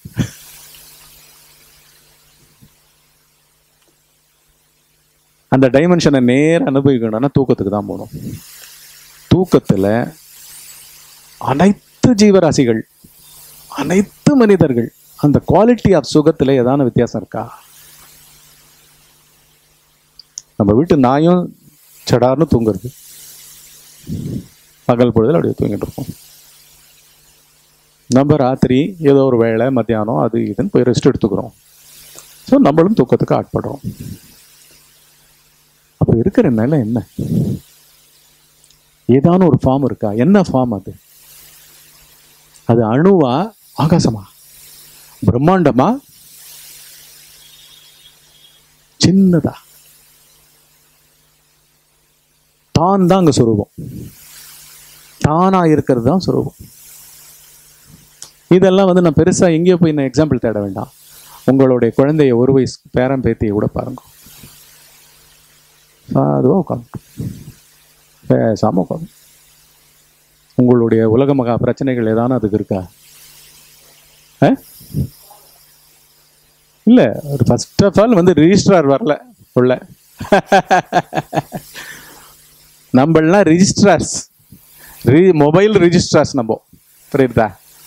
அந்த டைமென்ஷனை நேர அனுபவிக்கணும்னா தூக்கத்துக்கு தான் போகணும். தூக்கத்துல அனைத்து ஜீவராசிகள், அனைத்து மனிதர்கள் அந்த குவாலிட்டி ஆஃப் சுகத்துல ஏதான வித்தியாசம் இருக்கா? நம்ம வீட்டு நாயும் சடார்னு தூங்குறது, பகல் பொழுதுல அப்படியே தூங்கிட்டு இருக்கோம். நம்ம ராத்திரி ஏதோ ஒரு வேளை மத்தியானம் அது இதுன்னு போய் ரெஸ்ட் எடுத்துக்கிறோம். ஸோ நம்மளும் தூக்கத்துக்கு ஆட்படுறோம். அப்போ இருக்கிற நிலை என்ன? ஏதான ஒரு ஃபார்ம் இருக்கா? என்ன ஃபார்ம் அது? அது அணுவா, ஆகாசமா, பிரம்மாண்டமா, சின்னதா? தான் தான் அங்க சொரூபம். தானா இருக்கிறது தான் சொரூபம். இதெல்லாம் வந்து நான் பெருசா எங்கேயோ போய் நான் எக்ஸாம்பிள் தேட வேண்டாம். உங்களுடைய குழந்தைய ஒரு வயசு பேரன் பேத்தியை கூட பாருங்க, அதுவா உட்காந்து பேசாம உட்காந்து. உங்களுடைய உலக மகா பிரச்சனைகள் ஏதான அதுக்கு இருக்கா? இல்ல. ஒரு ஃபர்ஸ்ட் ஆஃப் ஆல் வந்து ரிஜிஸ்ட்ரார் வரல உள்ள. நம்மளாம் ரிஜிஸ்ட்ரார்ஸ், மொபைல் ரிஜிஸ்ட்ரார்ஸ் நம்ம. புரியுதா?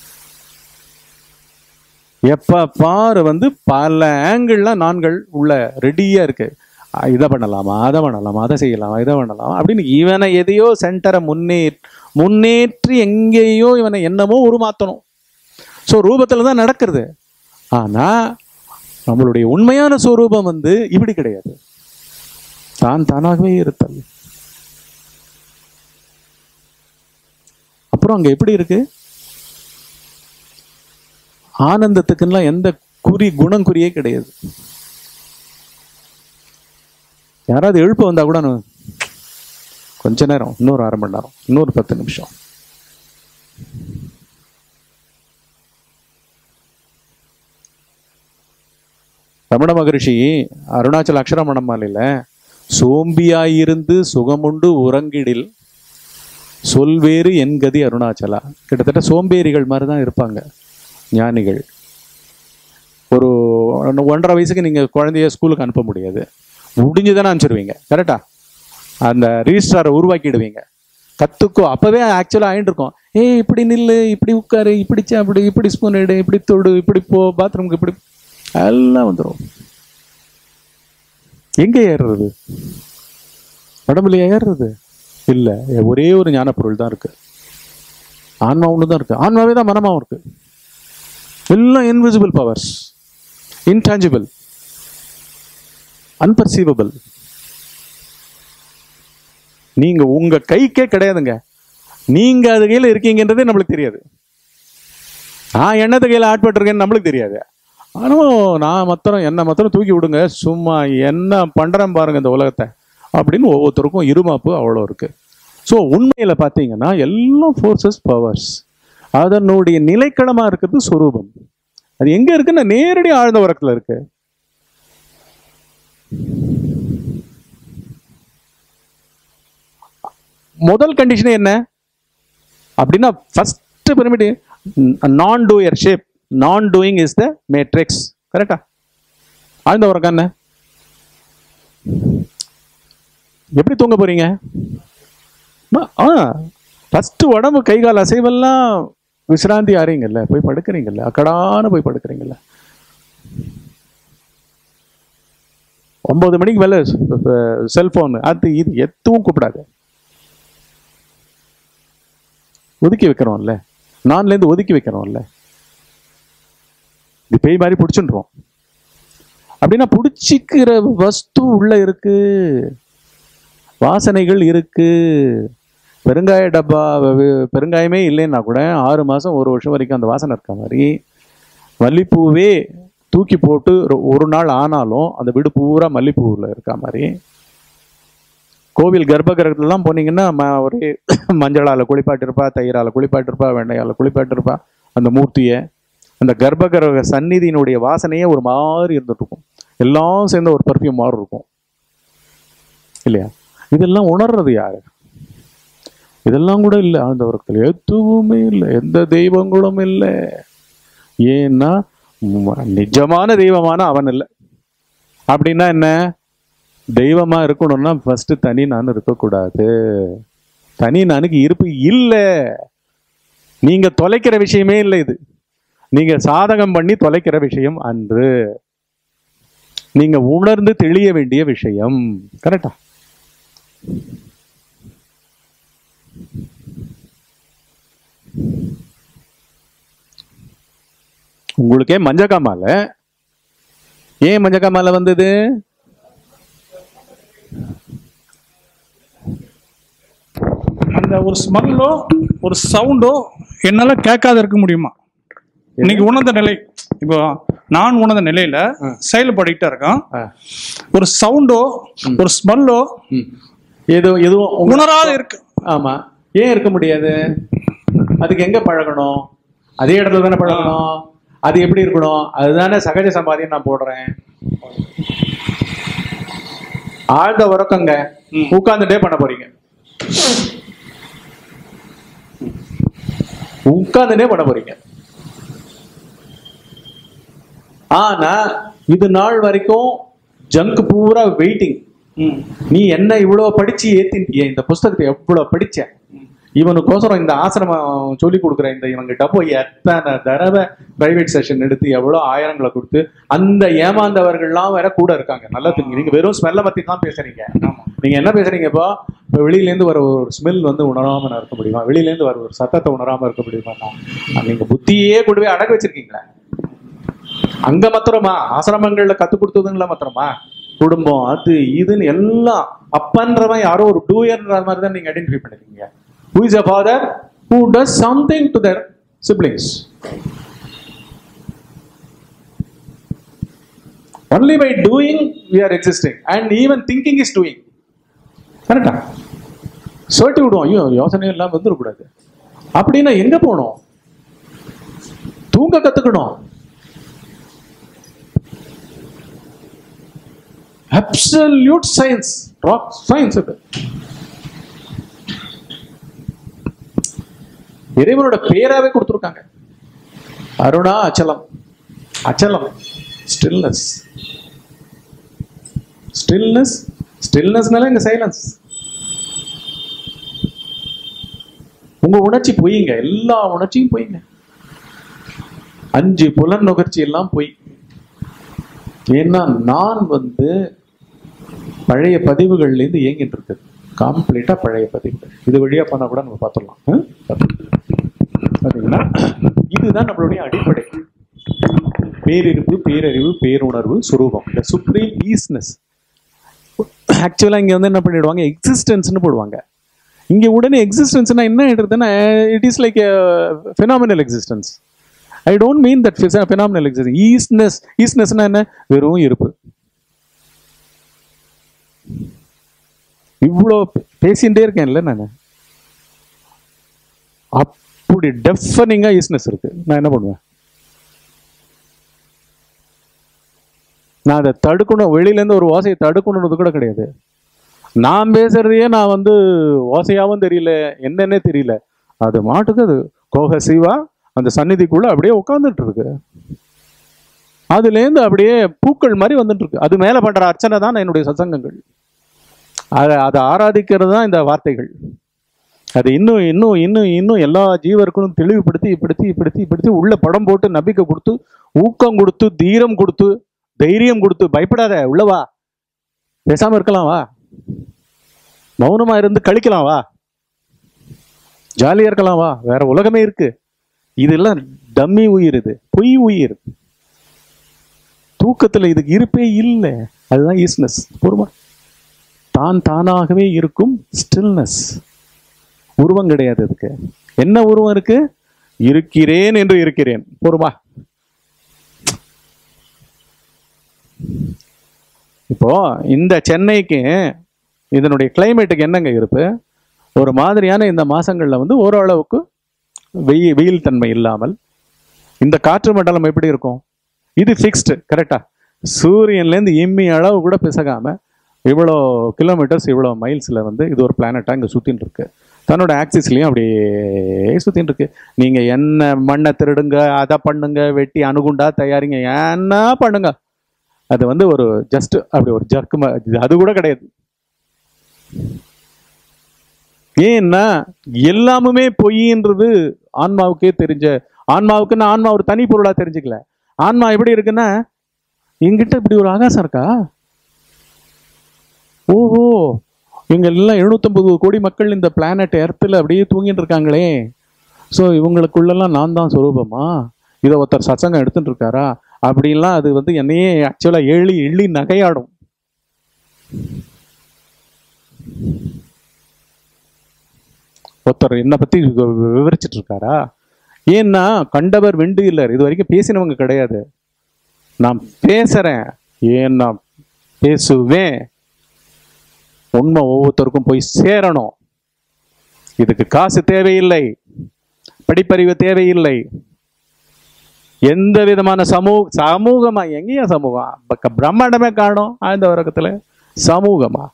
எப்ப பாரு வந்து பல ஆங்கிள்லாம் நான்கள் உள்ள ரெடியா இருக்கு. இதை பண்ணலாமா, அதை பண்ணலாமா, அதை செய்யலாமா, இதை பண்ணலாமா அப்படின்னு இவனை எதையோ சென்டரை முன்னே முன்னேற்றி எங்கேயோ இவனை என்னமோ உருமாத்தணும். ஸோ ரூபத்துல தான் நடக்கிறது. ஆனா நம்மளுடைய உண்மையான ஸ்வரூபம் வந்து இப்படி கிடையாது. தான் தானாகவே இருத்தல். அப்புறம் அங்க எப்படி இருக்கு? ஆனந்தத்துக்குலாம் எந்த குறி குணம் குறியே கிடையாது. யாராவது எழுப்ப வந்தா கூட கொஞ்ச நேரம், இன்னொரு அரை மணி நேரம், இன்னொரு பத்து நிமிஷம், ரமண மகரிஷி அருணாச்சல அக்ஷரமண மாலையில சோம்பியாயிருந்து சுகமுண்டு உறங்கிடில் சொல்வேறு என்கதி அருணாச்சலா. கிட்டத்தட்ட சோம்பேறிகள் மாதிரி தான் இருப்பாங்க ஞானிகள். ஒரு ஒன்றரை வயசுக்கு நீங்க குழந்தைய ஸ்கூலுக்கு அனுப்ப முடியாது, முடிஞ்சுதானே அனுப்பிச்சிடுவீங்க. கரெக்டா? அந்த ரிஜிஸ்டாரை உருவாக்கிடுவீங்க. கத்துக்கோ, அப்பவே ஆக்சுவலா ஆயிட்டு இருக்கோம். ஏய் இப்படி நில்லு, இப்படி உட்காரு, இப்படி சாப்பிடு, இப்படி ஸ்பூன் எடு, இப்படி தொடு, இப்படி போ, பாத்ரூமுக்கு இப்படி, எல்லாம் வந்துடும். எங்க ஏறுறது? உடம்புல ஏறுறது இல்ல. ஒரே ஒரு ஞான பொருள் தான் இருக்கு, ஆன்மா ஒன்று தான் இருக்கு. ஆன்மாவே தான் மனமாவும் இருக்கு. எல்லாம் இன்விசிபிள் பவர்ஸ், இன்டான்ஜிபிள், அன்பர்சீவபிள். நீங்க உங்க கைக்கே கிடையாதுங்க. நீங்க அது கையில இருக்கீங்கன்றதே நம்மளுக்கு தெரியாது. நான் என்னது கையில ஆட்பட்டிருக்கேன்னு நம்மளுக்கு தெரியாது. ஆனாலும் நான் மத்திரம் என்ன மத்திரம் தூக்கி விடுங்க, சும்மா என்ன பண்றேன் பாருங்க இந்த உலகத்தை அப்படின்னு ஒவ்வொருத்தருக்கும் இருமாப்பு அவ்வளோ இருக்கு. ஸோ உண்மையில பார்த்தீங்கன்னா எல்லாம் ஃபோர்ஸஸ், பவர்ஸ், அதனுடைய நிலைக்களமா இருக்கிறது சொரூபம். அது எங்க இருக்குன்னா நேரடி ஆழ்ந்த உறக்கத்துல இருக்கு. முதல் கண்டிஷன் என்ன அப்படின்னா, first pyramid non doer shape, non doing is the matrix. கரெக்டா? ஆழ்ந்த உறக்கம் என்ன? எப்படி தூங்க போறீங்க? ஆ ஃபர்ஸ்ட் உடம்பு கை கால் அசைவெல்லாம் விசிராந்தி ஆறீங்கல்ல, போய் படுக்கிறீங்கல்ல, அக்கடான போய் படுக்கிறீங்கல்ல. ஒன்பது மணிக்கு மேல செல்போன் அது இது எதுவும் கூப்பிடாது, ஒதுக்கி வைக்கிறோம்ல, நான்ல இருந்து ஒதுக்கி வைக்கிறோம்ல. இது பேய் மாதிரி பிடிச்சுன்றோம். அப்படின்னா பிடிச்சிக்கிற வஸ்து உள்ள இருக்கு, வாசனைகள் இருக்கு. பெருங்காய டப்பா பெருங்காயமே இல்லைன்னா கூட ஆறு மாசம் ஒரு வருஷம் வரைக்கும் அந்த வாசனை இருக்க மாதிரி, மல்லிப்பூவே தூக்கி போட்டு ஒரு நாள் ஆனாலும் அந்த வீடு பூரா மல்லிப்பூவில் இருக்க மாதிரி, கோவில் கர்ப்ப கிரகத்துலாம் போனீங்கன்னா ஒரே மஞ்சளால் குளிப்பாட்டிருப்பா, தயிரால் குளிப்பாட்டிருப்பா, வெண்ணையால் குளிப்பாட்டிருப்பா அந்த மூர்த்தியை. அந்த கர்ப்ப கிரக சந்நிதியினுடைய வாசனையே ஒரு மாதிரி இருந்துட்டு இருக்கும், எல்லாம் சேர்ந்த ஒரு பர்ஃப்யூம் மாதிரி இருக்கும் இல்லையா? இதெல்லாம் உணர்றது யாரு? இதெல்லாம் கூட இல்லை ஆழ்ந்த உறக்கத்தில், எதுவுமே இல்லை, எந்த தெய்வங்களும் இல்லை. ஏன்னா நிஜமான தெய்வமான அவன் இல்லை. அப்படின்னா என்ன? தெய்வமா இருக்கணும்னா ஃபர்ஸ்ட் தனி நான் இருக்கக்கூடாது. தனி நானுக்கு இருப்பு இல்லை. நீங்க தொலைக்கிற விஷயமே இல்லை இது. நீங்க சாதகம் பண்ணி தொலைக்கிற விஷயம் அன்று, நீங்க உணர்ந்து தெளிய வேண்டிய விஷயம். கரெக்டா? உங்களுக்கே மஞ்சக்காமால, ஏன் மஞ்சக்காமால வந்தது? அந்த ஒரு ஸ்மெல்லோ ஒரு சவுண்டோ என்னால கேட்காத இருக்க முடியுமா? இன்னைக்கு உணர்ந்த நிலை, இப்போ நான் உணர்ந்த நிலையில செயல்படிக்கிட்டே இருக்கேன். ஒரு சவுண்டோ ஒரு ஸ்மெல்லோ ஏதோ எதுவும் உணராத இருக்கு. ஆமா, ஏன் இருக்க முடியாது? அதுக்கு எங்க பழகணும்? அதே இடத்துல தானே பழகணும். அது எப்படி இருக்கணும்? அதுதானே சகஜ சமாதியம் நான் போடுறேன். ஆழ்ந்த உறக்கங்க, உட்கார்ந்துட்டே பண்ண போறீங்க, உட்கார்ந்துட்டே பண்ண போறீங்க. ஆனா இது நாள் வரைக்கும் ஜங்க் பூரா வெயிட்டிங். நீ என்ன இவ்வளவு படிச்சு ஏத்தின்ட்டிய, இந்த புஸ்தகத்தை எவ்வளவு படிச்ச, இவனுக்கோசரம் இந்த ஆசிரமம் சொல்லி கொடுக்குற இந்த இவங்கிட்ட போய் எத்தனை தடவை பிரைவேட் செஷன் எடுத்து எவ்வளவு ஆயிரங்களை கொடுத்து, அந்த ஏமாந்தவர்கள்லாம் வேற கூட இருக்காங்க. நல்லா தெரியுங்க. நீங்க வெறும் ஸ்மெல்லை பத்தி தான் பேசுறீங்க. நீங்க என்ன பேசுறீங்க? இப்போ இப்போ வெளியில இருந்து வர ஒரு ஸ்மெல் வந்து உணராம இருக்க முடியுமா? வெளியில இருந்து வர ஒரு சத்தத்தை உணராம இருக்க முடியுமா? நீங்க புத்தியே கொண்டு போய் அடக்க வச்சிருக்கீங்களா? அங்க மாத்திரமா ஆசிரமங்கள்ல கத்து கொடுத்ததுங்களா மாத்திரமா? குடும்பம் அது இதுன்னு எல்லாம் அப்பன்றவன் யாரோ ஒரு டூயர்ன்ற மாதிரி தான் நீங்க ஐடென்டிஃபை பண்ணிருக்கீங்க. Who is a father who does something to their siblings? Only by doing we are existing, and even thinking is doing. கரெக்டா? சொல்லிட்டு விடுவோம், ஐயோ யோசனை எல்லாம் வந்துடக்கூடாது அப்படின்னா எங்க போகணும்? தூங்க கத்துக்கணும். Absolute science, rock science. அது இறைவனோட பேராவே கொடுத்துருக்காங்க. அருணா அச்சலம், அச்சலம் ஸ்டில்னஸ், ஸ்டில்னஸ். ஸ்டில்னஸ்னால இங்க சைலன்ஸ். உங்க உணர்ச்சி பொய்ங்க, எல்லா உணர்ச்சியும் பொய்ங்க. அஞ்சு புலன் நுகர்ச்சி எல்லாம் பொய். ஏன்னா நான் வந்து பழைய பதிவுகள்ல இருந்து இயங்கிட்டு இருக்குது, கம்ப்ளீட்டா பழைய பதிவுகள். இது வழியா பண்ணா கூட நம்ம பார்த்துடலாம். பாத்தீங்கன்னா இதுதான் நம்மளுடைய அடிப்படை. பேரிருப்பு, பேரறிவு, பேருணர்வு, சுரூபம், இந்த சுப்ரீம் ஈஸ்னஸ். ஆக்சுவலா இங்க வந்து என்ன பண்ணிடுவாங்க, எக்ஸிஸ்டன்ஸ்னு போடுவாங்க. இங்க உடனே எக்ஸிஸ்டன்ஸ்னா என்ன எடுத்துன்னா, it is like phenomenal existence. I don't mean that phenomenal existence. Isness, ஈஸ்னஸ்னா என்ன, வெறும் இருப்பு. இவ்வளோ பேசிகிட்டே இருக்கேன்ல நான், அப்படி டெஃபனிங்கா ஈஸ்னஸ் இருக்கு. நான் என்ன பண்ணுவேன், நான் அதை தடுக்கணும், வெளியிலேருந்து ஒரு ஓசையை தடுக்கணுன்றது கூட கிடையாது. நான் பேசுறதையே நான் வந்து ஓசையாவும் தெரியல, என்னன்னே தெரியல, அது மாட்டுக்கு அது கோஹசிவா அந்த சந்நிதிக்குள்ள அப்படியே உட்காந்துட்டு இருக்கு. அதுலேருந்து அப்படியே பூக்கள் மாதிரி வந்துட்டு இருக்கு. அது மேலே பண்ற அர்ச்சனை தான் என்னுடைய சத்சங்கங்கள். அதை அதை ஆராதிக்கிறது தான் இந்த வார்த்தைகள். அது இன்னும் இன்னும் இன்னும் இன்னும் எல்லா ஜீவருக்கும் தெளிவுபடுத்தி படுத்தி படுத்தி படுத்தி உள்ள படம் போட்டு நம்பிக்கை கொடுத்து ஊக்கம் கொடுத்து தீரம் கொடுத்து தைரியம் கொடுத்து, பயப்படாத, உள்ளவா, பேசாம இருக்கலாம், வா, மௌனமா இருந்து கழிக்கலாம், வா, ஜாலியா இருக்கலாம், வா, வேற உலகமே இருக்கு. இதெல்லாம் டம்மி உயிர், இது பொய் உயிர். தூக்கத்துல இதுக்கு இருப்பே இல்லை. அதுதான் ஈஸ்னஸ். பொறுமா தான் தானாகவே இருக்கும் ஸ்டில்னஸ். உருவம் கிடையாது அதுக்கு. என்ன உருவம் இருக்கு, இருக்கிறேன் என்று இருக்கிறேன். பொறுமா இப்போ இந்த சென்னைக்கு இதனுடைய கிளைமேட்டுக்கு என்னங்க இருப்பு, ஒரு மாதிரியான இந்த மாசங்கள்ல வந்து ஓரளவுக்கு வெயில் வெயில் தன்மை இல்லாமல் இந்த காற்று மண்டலம் எப்படி இருக்கும், இது ஃபிக்ஸ்டு கரெக்டா. சூரியன்லேருந்து இம்மி அளவு கூட பிசகாம இவ்வளோ கிலோமீட்டர்ஸ் இவ்வளோ மைல்ஸில் வந்து இது ஒரு பிளானட்டாக இங்கே சுற்றின்னு இருக்கு. தன்னோட ஆக்சிஸ்லையும் அப்படியே சுற்றின்னு இருக்கு. நீங்கள் என்ன மண்ணை திருடுங்க, அதை பண்ணுங்க, வெட்டி அணுகுண்டா தயாரிங்க, என்ன பண்ணுங்க, அது வந்து ஒரு ஜஸ்ட் அப்படி ஒரு ஜர்க்கு, அது கூட கிடையாது. ஏன்னா எல்லாமுமே பொய்ன்றது ஆன்மாவுக்கே தெரிஞ்ச, ஆன்மாவுக்குன்னா ஆன்மா ஒரு தனி பொருளா தெரிஞ்சுக்கல. ஆன்மா எப்படி இருக்குன்னா, எங்கிட்ட இப்படி ஒரு ஆகாசம் இருக்கா, ஓஹோ இவங்க எல்லாம் எழுநூத்தம்பது கோடி மக்கள் இந்த பிளானட் எர்த்தில் அப்படியே தூங்கிட்டு இருக்காங்களே, ஸோ இவங்களுக்குள்ளெல்லாம் நான் தான் சொரூபமா, இதை ஒருத்தர் சத்சங்கம் எடுத்துட்டு இருக்காரா அப்படின்லாம் அது வந்து என்னையே ஆக்சுவலாக எள்ளி எள்ளி நகையாடும். ஒருத்தர் என்னை பற்றி விவரிச்சுட்டு இருக்காரா, ஏன்னா கண்டவர் வெண்டு இல்லை, இது வரைக்கும் பேசினவங்க கிடையாது. நான் பேசுறேன், ஏன் நான் பேசுவேன், உண்மை ஒவ்வொருத்தருக்கும் போய் சேரணும். இதுக்கு காசு தேவையில்லை, படிப்பறிவு தேவையில்லை, எந்த விதமான சமூக சமூகமா, எங்கேயா சமூகம், பிரம்மாண்டமே காணும் ஆழ்ந்த உலகத்துல, சமூகமா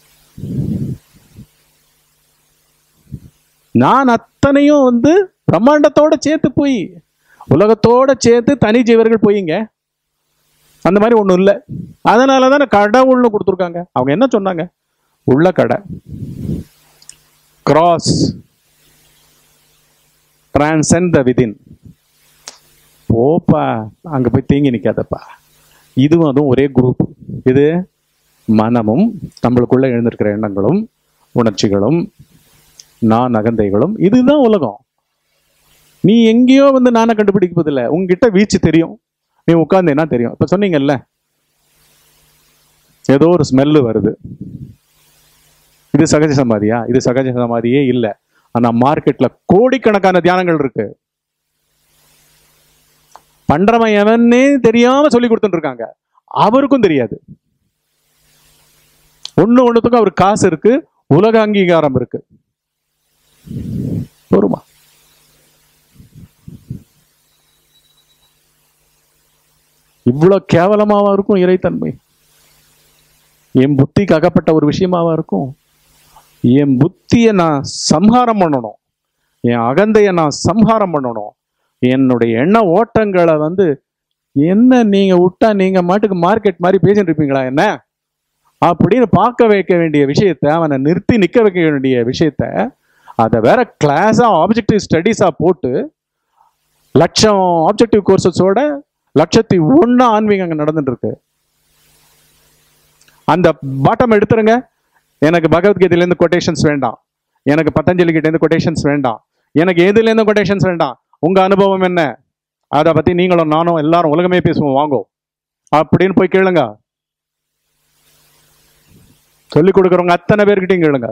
நான் அத்தனையும் வந்து பிரம்மாண்டத்தோட சேர்த்து போய் உலகத்தோட சேர்த்து தனி ஜீவர்கள் போயிங்க, அந்த மாதிரி ஒன்றும் இல்லை. அதனால தானே கடவுள்னு கொடுத்துருக்காங்க. அவங்க என்ன சொன்னாங்க, உள்ள கடை, கிராஸ், டிரான்சென்ட் த விதின். போப்பா அங்க போய் தேங்கி நிக்காதப்பா. இதுவும் அதுவும் ஒரே குரூப். இது மனமும் நம்மளுக்குள்ள எழுந்திருக்கிற எண்ணங்களும் உணர்ச்சிகளும் நான் அகந்தைகளும், இதுதான் உலகம். நீ எங்கேயோ வந்து நானை கண்டுபிடிப்பதில்லை, உங்ககிட்ட வீச்சு தெரியும், நீ உட்கார்ந்தேன்னா தெரியும். இப்ப சொன்னீங்கல்ல, ஏதோ ஒரு ஸ்மெல்லு வருது, இது சகஜ சமாதியா, இது சகஜ சமாதியே இல்லை. ஆனா மார்க்கெட்ல கோடிக்கணக்கான தியானங்கள் இருக்கு, பண்றவன் எவனே தெரியாம சொல்லி கொடுத்துட்டு இருக்காங்க, அவருக்கும் தெரியாது. ஒண்ணு ஒண்ணுத்துக்கும் அவருக்கு காசு இருக்கு, உலக அங்கீகாரம் இருக்கு. வருமா இவ்வளவு கேவலமாவா இருக்கும் இறைத்தன்மை? என் புத்திக்கு அகப்பட்ட ஒரு விஷயமாவா இருக்கும்? என் புத்தியை நான் சம்ஹாரம் பண்ணணும், என் அகந்தையை நான் சம்ஹாரம் பண்ணணும், என்னுடைய எண்ண ஓட்டங்களை வந்து என்ன நீங்க விட்டா நீங்க மாட்டுக்கு மார்க்கெட் மாதிரி பேசிட்டு இருப்பீங்களா என்ன அப்படின்னு பார்க்க வைக்க வேண்டிய விஷயத்த, அவனை நிறுத்தி நிற்க வைக்க வேண்டிய விஷயத்த அதை வேற கிளாஸா ஆப்ஜெக்டிவ் ஸ்டடீஸா போட்டு லட்சம் ஆப்ஜெக்டிவ் கோர்சஸோட லட்சத்தி ஒன்னா ஆன்மீகம் அங்க நடந்துட்டு இருக்கு. அந்த பாட்டம் எடுத்துருங்க. எனக்கு பகவத்கீதையிலேருந்து கொட்டேஷன்ஸ் வேண்டாம், எனக்கு பத்தஞ்சலி கிட்ட இருந்து கொட்டேஷன்ஸ் வேண்டாம், எனக்கு எதுலேருந்து கொட்டேஷன்ஸ் வேண்டாம். உங்க அனுபவம் என்ன, அதை பத்தி நீங்களும் நானும் எல்லாரும் உலகமே பேசுவோம் வாங்கோ அப்படின்னு போய் கேளுங்க. சொல்லிக் கொடுக்குறவங்க அத்தனை பேர்கிட்டையும் கேளுங்க.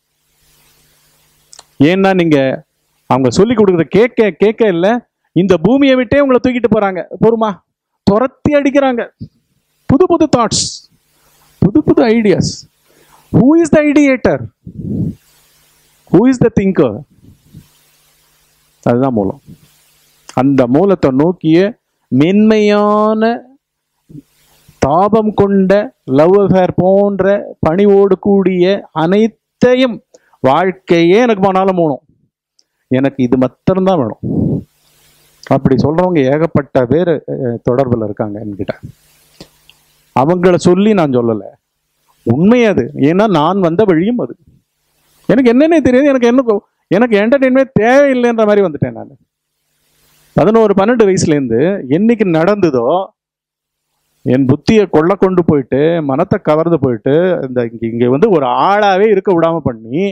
ஏன்னா நீங்க அவங்க சொல்லி கொடுக்குற கேட்க கேட்க இல்லை, இந்த பூமியை விட்டே உங்களை தூக்கிட்டு போறாங்க. பொறுமா துரத்தி அடிக்கிறாங்க. புது புது தாட்ஸ், புது புது ideas. Who is the ideator, who is the thinker? அதுதான் மூலம். அந்த மூலத்தை நோக்கிய மென்மையான தாபம் கொண்ட லவ் அஃபேர் போன்ற பணிவோடு கூடிய அனைத்தையும் வாழ்க்கையே எனக்கு போனாலும் மூலம், எனக்கு இது மாத்திரம்தான் வேணும். அப்படி சொல்றவங்க ஏகப்பட்ட பேர் தொடர்பில் இருக்காங்க என்கிட்ட. அவங்கள சொல்லி நான் சொல்லலை, உண்மை அது. ஏன்னா நான் வந்த வழியும் அது. எனக்கு என்னன்னே தெரியாது, எனக்கு என்ன எனக்கு என்டர்டெயின்மெண்ட் தேவையில்லைன்ற மாதிரி வந்துட்டேன் நான். பதினோரு பன்னெண்டு வயசுலேருந்து என்னைக்கு நடந்ததோ என் புத்தியை கொள்ள கொண்டு போயிட்டு மனத்தை கவர்ந்து போயிட்டு இந்த இங்க இங்க வந்து ஒரு ஆளாவே இருக்க விடாம பண்ணி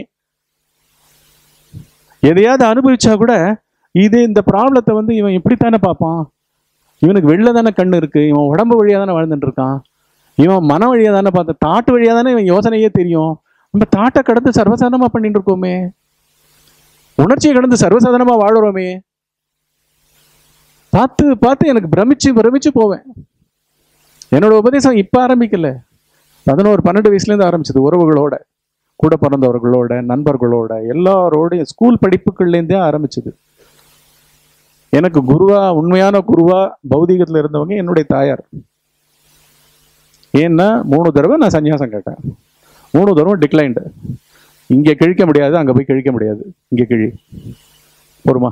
எதையாவது அனுபவிச்சா கூட இது இந்த ப்ராப்ளத்தை வந்து இவன் இப்படித்தானே பார்ப்பான், இவனுக்கு வெளில தானே கண்ணு இருக்கு, இவன் உடம்பு வழியா தானே வாழ்ந்துட்டு இருக்கான், இவன் மன வழியா தானே பார்த்த தாட்டு வழியா தானே இவன் யோசனையே தெரியும், நம்ம தாட்டை கடந்து சர்வசாதாரணமா பண்ணிட்டு இருக்கோமே, உணர்ச்சியை கடந்து சர்வசாதாரணமா வாழுறோமே, பார்த்து பார்த்து எனக்கு பிரமிச்சு பிரமிச்சு போவேன். என்னோட உபதேசம் இப்ப ஆரம்பிக்கல, பதினோரு பன்னெண்டு வயசுலேருந்து ஆரம்பிச்சது. உறவுகளோட, கூட பிறந்தவர்களோட, நண்பர்களோட, எல்லாரோடையும் ஸ்கூல் படிப்புகள்லேருந்தே ஆரம்பிச்சது. எனக்கு குருவா, உண்மையான குருவா பௌதிகத்தில் இருந்தவங்க என்னுடைய தாயார். ஏன்னா மூணு தடவை நான் சன்னியாசம் கேட்டேன், மூணு தடவை டிக்ளைன்டு. இங்கே கிழிக்க முடியாது, அங்கே போய் கிழிக்க முடியாது, இங்கே கிழி பொறுமா,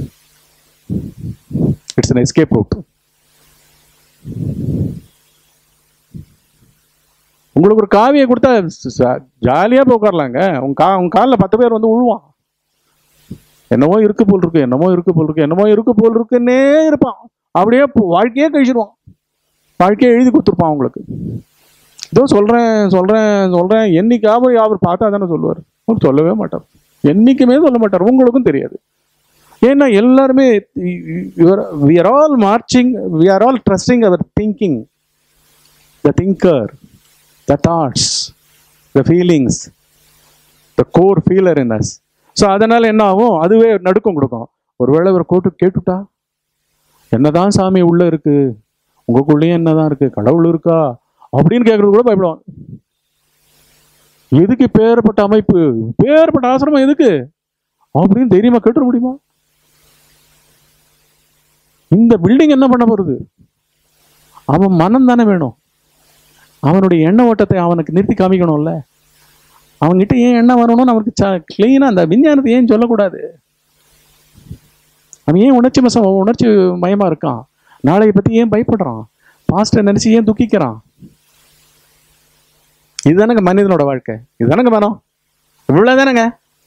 இட்ஸ் an escape route. உங்களுக்கு ஒரு காவியை கொடுத்தா ஜாலியாக போய் உட்காரலாங்க. உங்க கா உங்க காலில் பத்து பேர் வந்து உழுவான், என்னமோ இருக்கு போல் இருக்கு, என்னமோ இருக்கு போல் இருக்கு, என்னமோ இருக்கு போல் இருக்குன்னே இருப்பான். அப்படியே வாழ்க்கையே கழிச்சிருவான், வாழ்க்கையை எழுதி கொடுத்துருப்பான் உங்களுக்கு. இதோ சொல்றேன் சொல்றேன் சொல்றேன் என்னைக்காவது அவர் பார்த்தா தானே சொல்லுவார், அவர் சொல்லவே மாட்டார், என்னைக்குமே சொல்ல மாட்டார், உங்களுக்கும் தெரியாது. ஏன்னா எல்லாருமே we are all marching, we are all trusting our thinking, the thinker, the thoughts, the feelings, the core feeler in us. So அதனால என்ன ஆகும், அதுவே நடுக்கம் கொடுக்கும். ஒருவேளை ஒரு கோட்டு கேட்டுட்டா, என்னதான் சாமி உள்ள இருக்கு, உங்களுக்குள்ளேயும் என்னதான் இருக்கு, கடவுள் இருக்கா அப்படின்னு கேட்கறது கூட பயப்படுவாங்க. எதுக்கு பேர்பட்ட அமைப்பு, பேர்பட்ட ஆசிரமம் எதுக்கு அப்படின்னு தெரியுமா, கேட்டுற முடியுமா? இந்த பில்டிங் என்ன பண்ண போறது? அவன் மனம் தானே வேணும், அவனுடைய எண்ண ஓட்டத்தை அவனுக்கு நிறுத்தி காமிக்கணும்ல. அவன்கிட்ட ஏன் எண்ணம் வரணும்னு அவனுக்கு கிளீனா அந்த விஞ்ஞானத்தை ஏன் சொல்லக்கூடாது? அவன் ஏன் உணர்ச்சி மசம் உணர்ச்சி மயமா இருக்கான், நாளைய பத்தி ஏன் பயப்படுறான், பாஸ்ட நினைச்சு ஏன் துக்கிக்கிறான்? இதுதானங்க மனிதனோட வாழ்க்கை, இதுதானங்க மனம், இவ்வளவுதானங்க.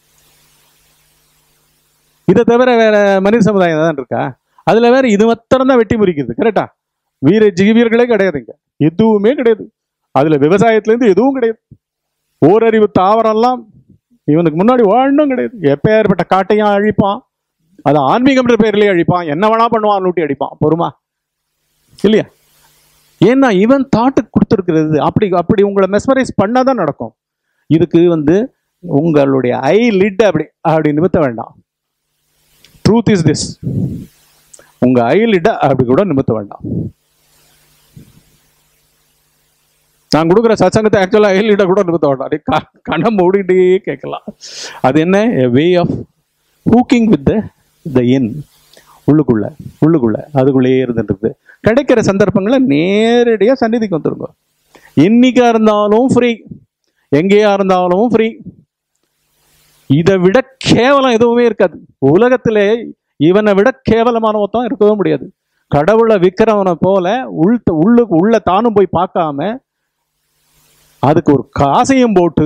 இதை தவிர வேற மனித சமுதாயம் தான் இருக்கா? அதுல வேற இது மாத்திரம் தான் வெட்டி முறிக்குது. கரெக்டா? வீர ஜீவியர்களே கிடையாதுங்க, எதுவுமே கிடையாது. அதுல விவசாயத்துல இருந்து எதுவும் கிடையாது. ஓரறிவு தாவரம்லாம் இவனுக்கு முன்னாடி வாழணும் கிடையாது. எப்ப ஏற்பட்ட காட்டையும் அழிப்பான், அது ஆன்மீகம்ன்ற பேர்லயே அழிப்பான், என்ன வேணா பண்ணுவான், லூட்டி அடிப்பான். பொறுமா இல்லையா? ஏன்னா இவன் தாட்டுக்கு கொடுத்துருக்கிறது அப்படி அப்படி உங்களை மெஸ்மரைஸ் பண்ணாதான் நடக்கும். இதுக்கு வந்து உங்களுடைய ஐ லிட் அப்படி அப்படி நிமித்த வேண்டாம். ட்ரூத் இஸ் திஸ், உங்க ஐ லிட் அப்படி கூட நிமித்த வேண்டாம். நான் கொடுக்குற சத்சங்கத்தை ஆக்சுவலாக ஐ லிட கூட நிமித்த வேண்டாம், அப்படியே கண்ணை மூடிட்டே கேட்கலாம். அது என்ன, way of hooking with the என், உள்ளுக்குள்ள உள்ளுக்குள்ள அதுக்குள்ளேயே இருந்துட்டு கிடைக்கிற சந்தர்ப்பங்களை நேரடியாக சந்நிதிக்கு வந்துருங்க. என்னைக்கா இருந்தாலும் ஃப்ரீ, எங்கேயா இருந்தாலும் ஃப்ரீ. இதை விட கேவலம் எதுவுமே இருக்காது உலகத்திலே. இவனை விட கேவலமானவன் இருக்கவே முடியாது. கடவுளை விற்கிறவனை போல உள் உள்ளுக்கு உள்ள தானும் போய் பார்க்காம அதுக்கு ஒரு காசையும் போட்டு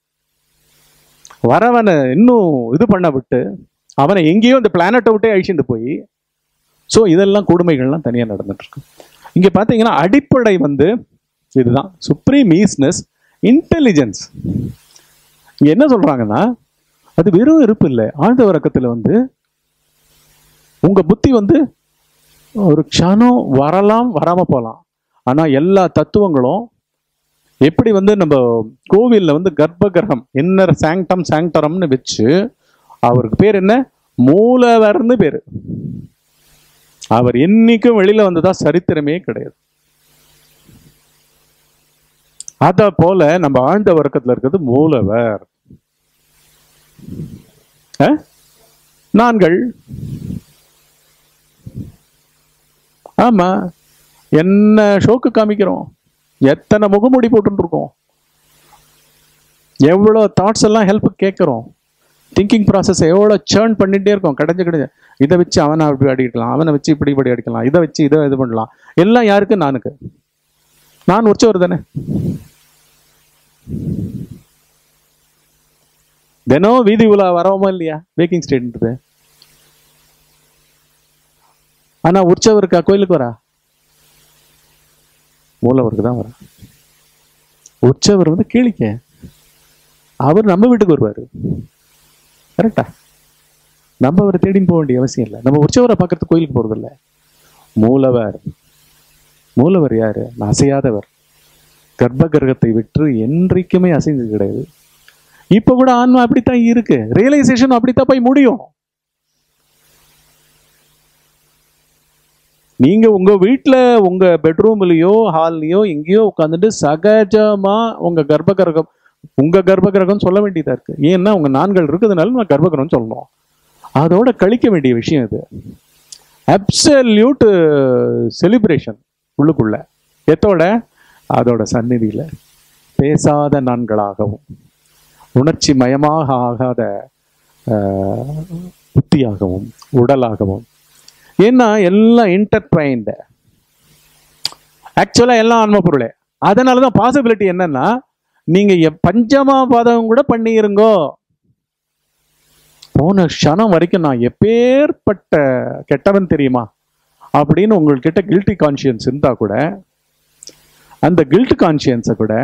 வரவனை இன்னும் இது பண்ண விட்டு அவனை எங்கேயோ இந்த பிளானட்டை விட்டே அழிச்சுட்டு போய், ஸோ இதெல்லாம் கொடுமைகள்லாம் தனியாக நடந்துட்டு இருக்கு. இங்கே பார்த்தீங்கன்னா அடிப்படை வந்து இதுதான், சுப்ரீம் ஈஸ்னஸ், இன்டெலிஜென்ஸ். இங்கே என்ன சொல்றாங்கன்னா அது வெறும் இருப்பு இல்லை. ஆழ்ந்த உறக்கத்தில் வந்து உங்க புத்தி வந்து ஒரு க்ஷணம் வரலாம், வராம போகலாம். ஆனா எல்லா தத்துவங்களும் எப்படி வந்து நம்ம கோவில்ல வந்து கர்ப்ப கிரகம் இன்னர் சாங்டம் சாங்டரம்னு வச்சு, அவருக்கு பேர் என்ன, மூலவர்னு பேரு. அவர் என்னைக்கும் வெளியில வந்ததா சரித்திரமே கிடையாது. அத போல நம்ம ஆழ்ந்த வர்க்கத்துல இருக்கிறது மூலவர். நான்கள் ஆமா, என்ன ஷோக்கு காமிக்கிறோம், எத்தனை முகமூடி போட்டு இருக்கோம், எவ்வளோ தாட்ஸ் எல்லாம் ஹெல்ப் கேட்குறோம், திங்கிங் ப்ராசஸ் எவ்வளோ சேர்ன் பண்ணிகிட்டே இருக்கோம். கிடைஞ்ச கிடைஞ்ச இதை வச்சு அவனை அப்படி அடிக்கலாம், அவனை வச்சு இப்படி இப்படி அடிக்கலாம், இதை வச்சு இதை இது பண்ணலாம். எல்லாம் யாருக்கு, நானுக்கு. நான் உற்சவர் தானே. தினம் வீதி உலா வரவோமா இல்லையா வேக்கிங் ஸ்டேட்ன்றது. ஆனா உற்சவருக்கா கோயிலுக்கு வரா? மூலவருக்கு தான் வரா. உற்சவர் வந்து கேளிக்க, அவர் நம்ம வீட்டுக்கு வருவாரு. கரெக்டா? நம்ம அவரை தேடின்னு போக வேண்டிய அவசியம் இல்லை. நம்ம உற்சவரை பார்க்கறதுக்கு கோயிலுக்கு போறது இல்லை. மூலவர், மூலவர் யாரு? அசையாதவர். கர்ப்ப கிரகத்தை விட்டு என்றைக்குமே அசைந்து கிடையாது. இப்ப கூட ஆன்மா அப்படித்தான் இருக்கு. ரியலைசேஷன் அப்படித்தான் போய் முடியும். நீங்க உங்க வீட்டுல உங்க பெட்ரூம்லயோ ஹால்லயோ எங்கேயோ உட்காந்துட்டு சகஜமா உங்க கர்ப்ப கிரகம் உங்க கர்ப்ப கிரகம் சொல்ல வேண்டியதா இருக்கு. ஏன்னா உங்க நான்கள் இருக்கிறதுனால நான் கர்ப்ப கிரகம் சொல்லணும். அதோட கழிக்க வேண்டிய விஷயம் இது. அப்சல்யூட் செலிப்ரேஷன் உள்ளுக்குள்ள எத்தோட, அதோட சந்நிதியில பேசாத நான்களாகவும் உணர்ச்சி மயமாக ஆகாத புத்தியாகவும் உடலாகவும். ஏன்னா எல்லாம் இன்டர்ட்வைன்டு, ஆக்சுவலா எல்லாம் ஆன்ம பொருளே. அதனாலதான் பாசிபிலிட்டி என்னன்னா, நீங்க பஞ்சமா பாதகம் கூட பண்ணிருங்கோ, போன க்ஷணம் வரைக்கும் நான் எப்பேற்பட்ட கெட்டவன் தெரியுமா அப்படின்னு உங்கள்கிட்ட கில்ட்டி கான்சியன்ஸ் இருந்தா கூட, அந்த கில்ட் கான்சியன்ஸை கூட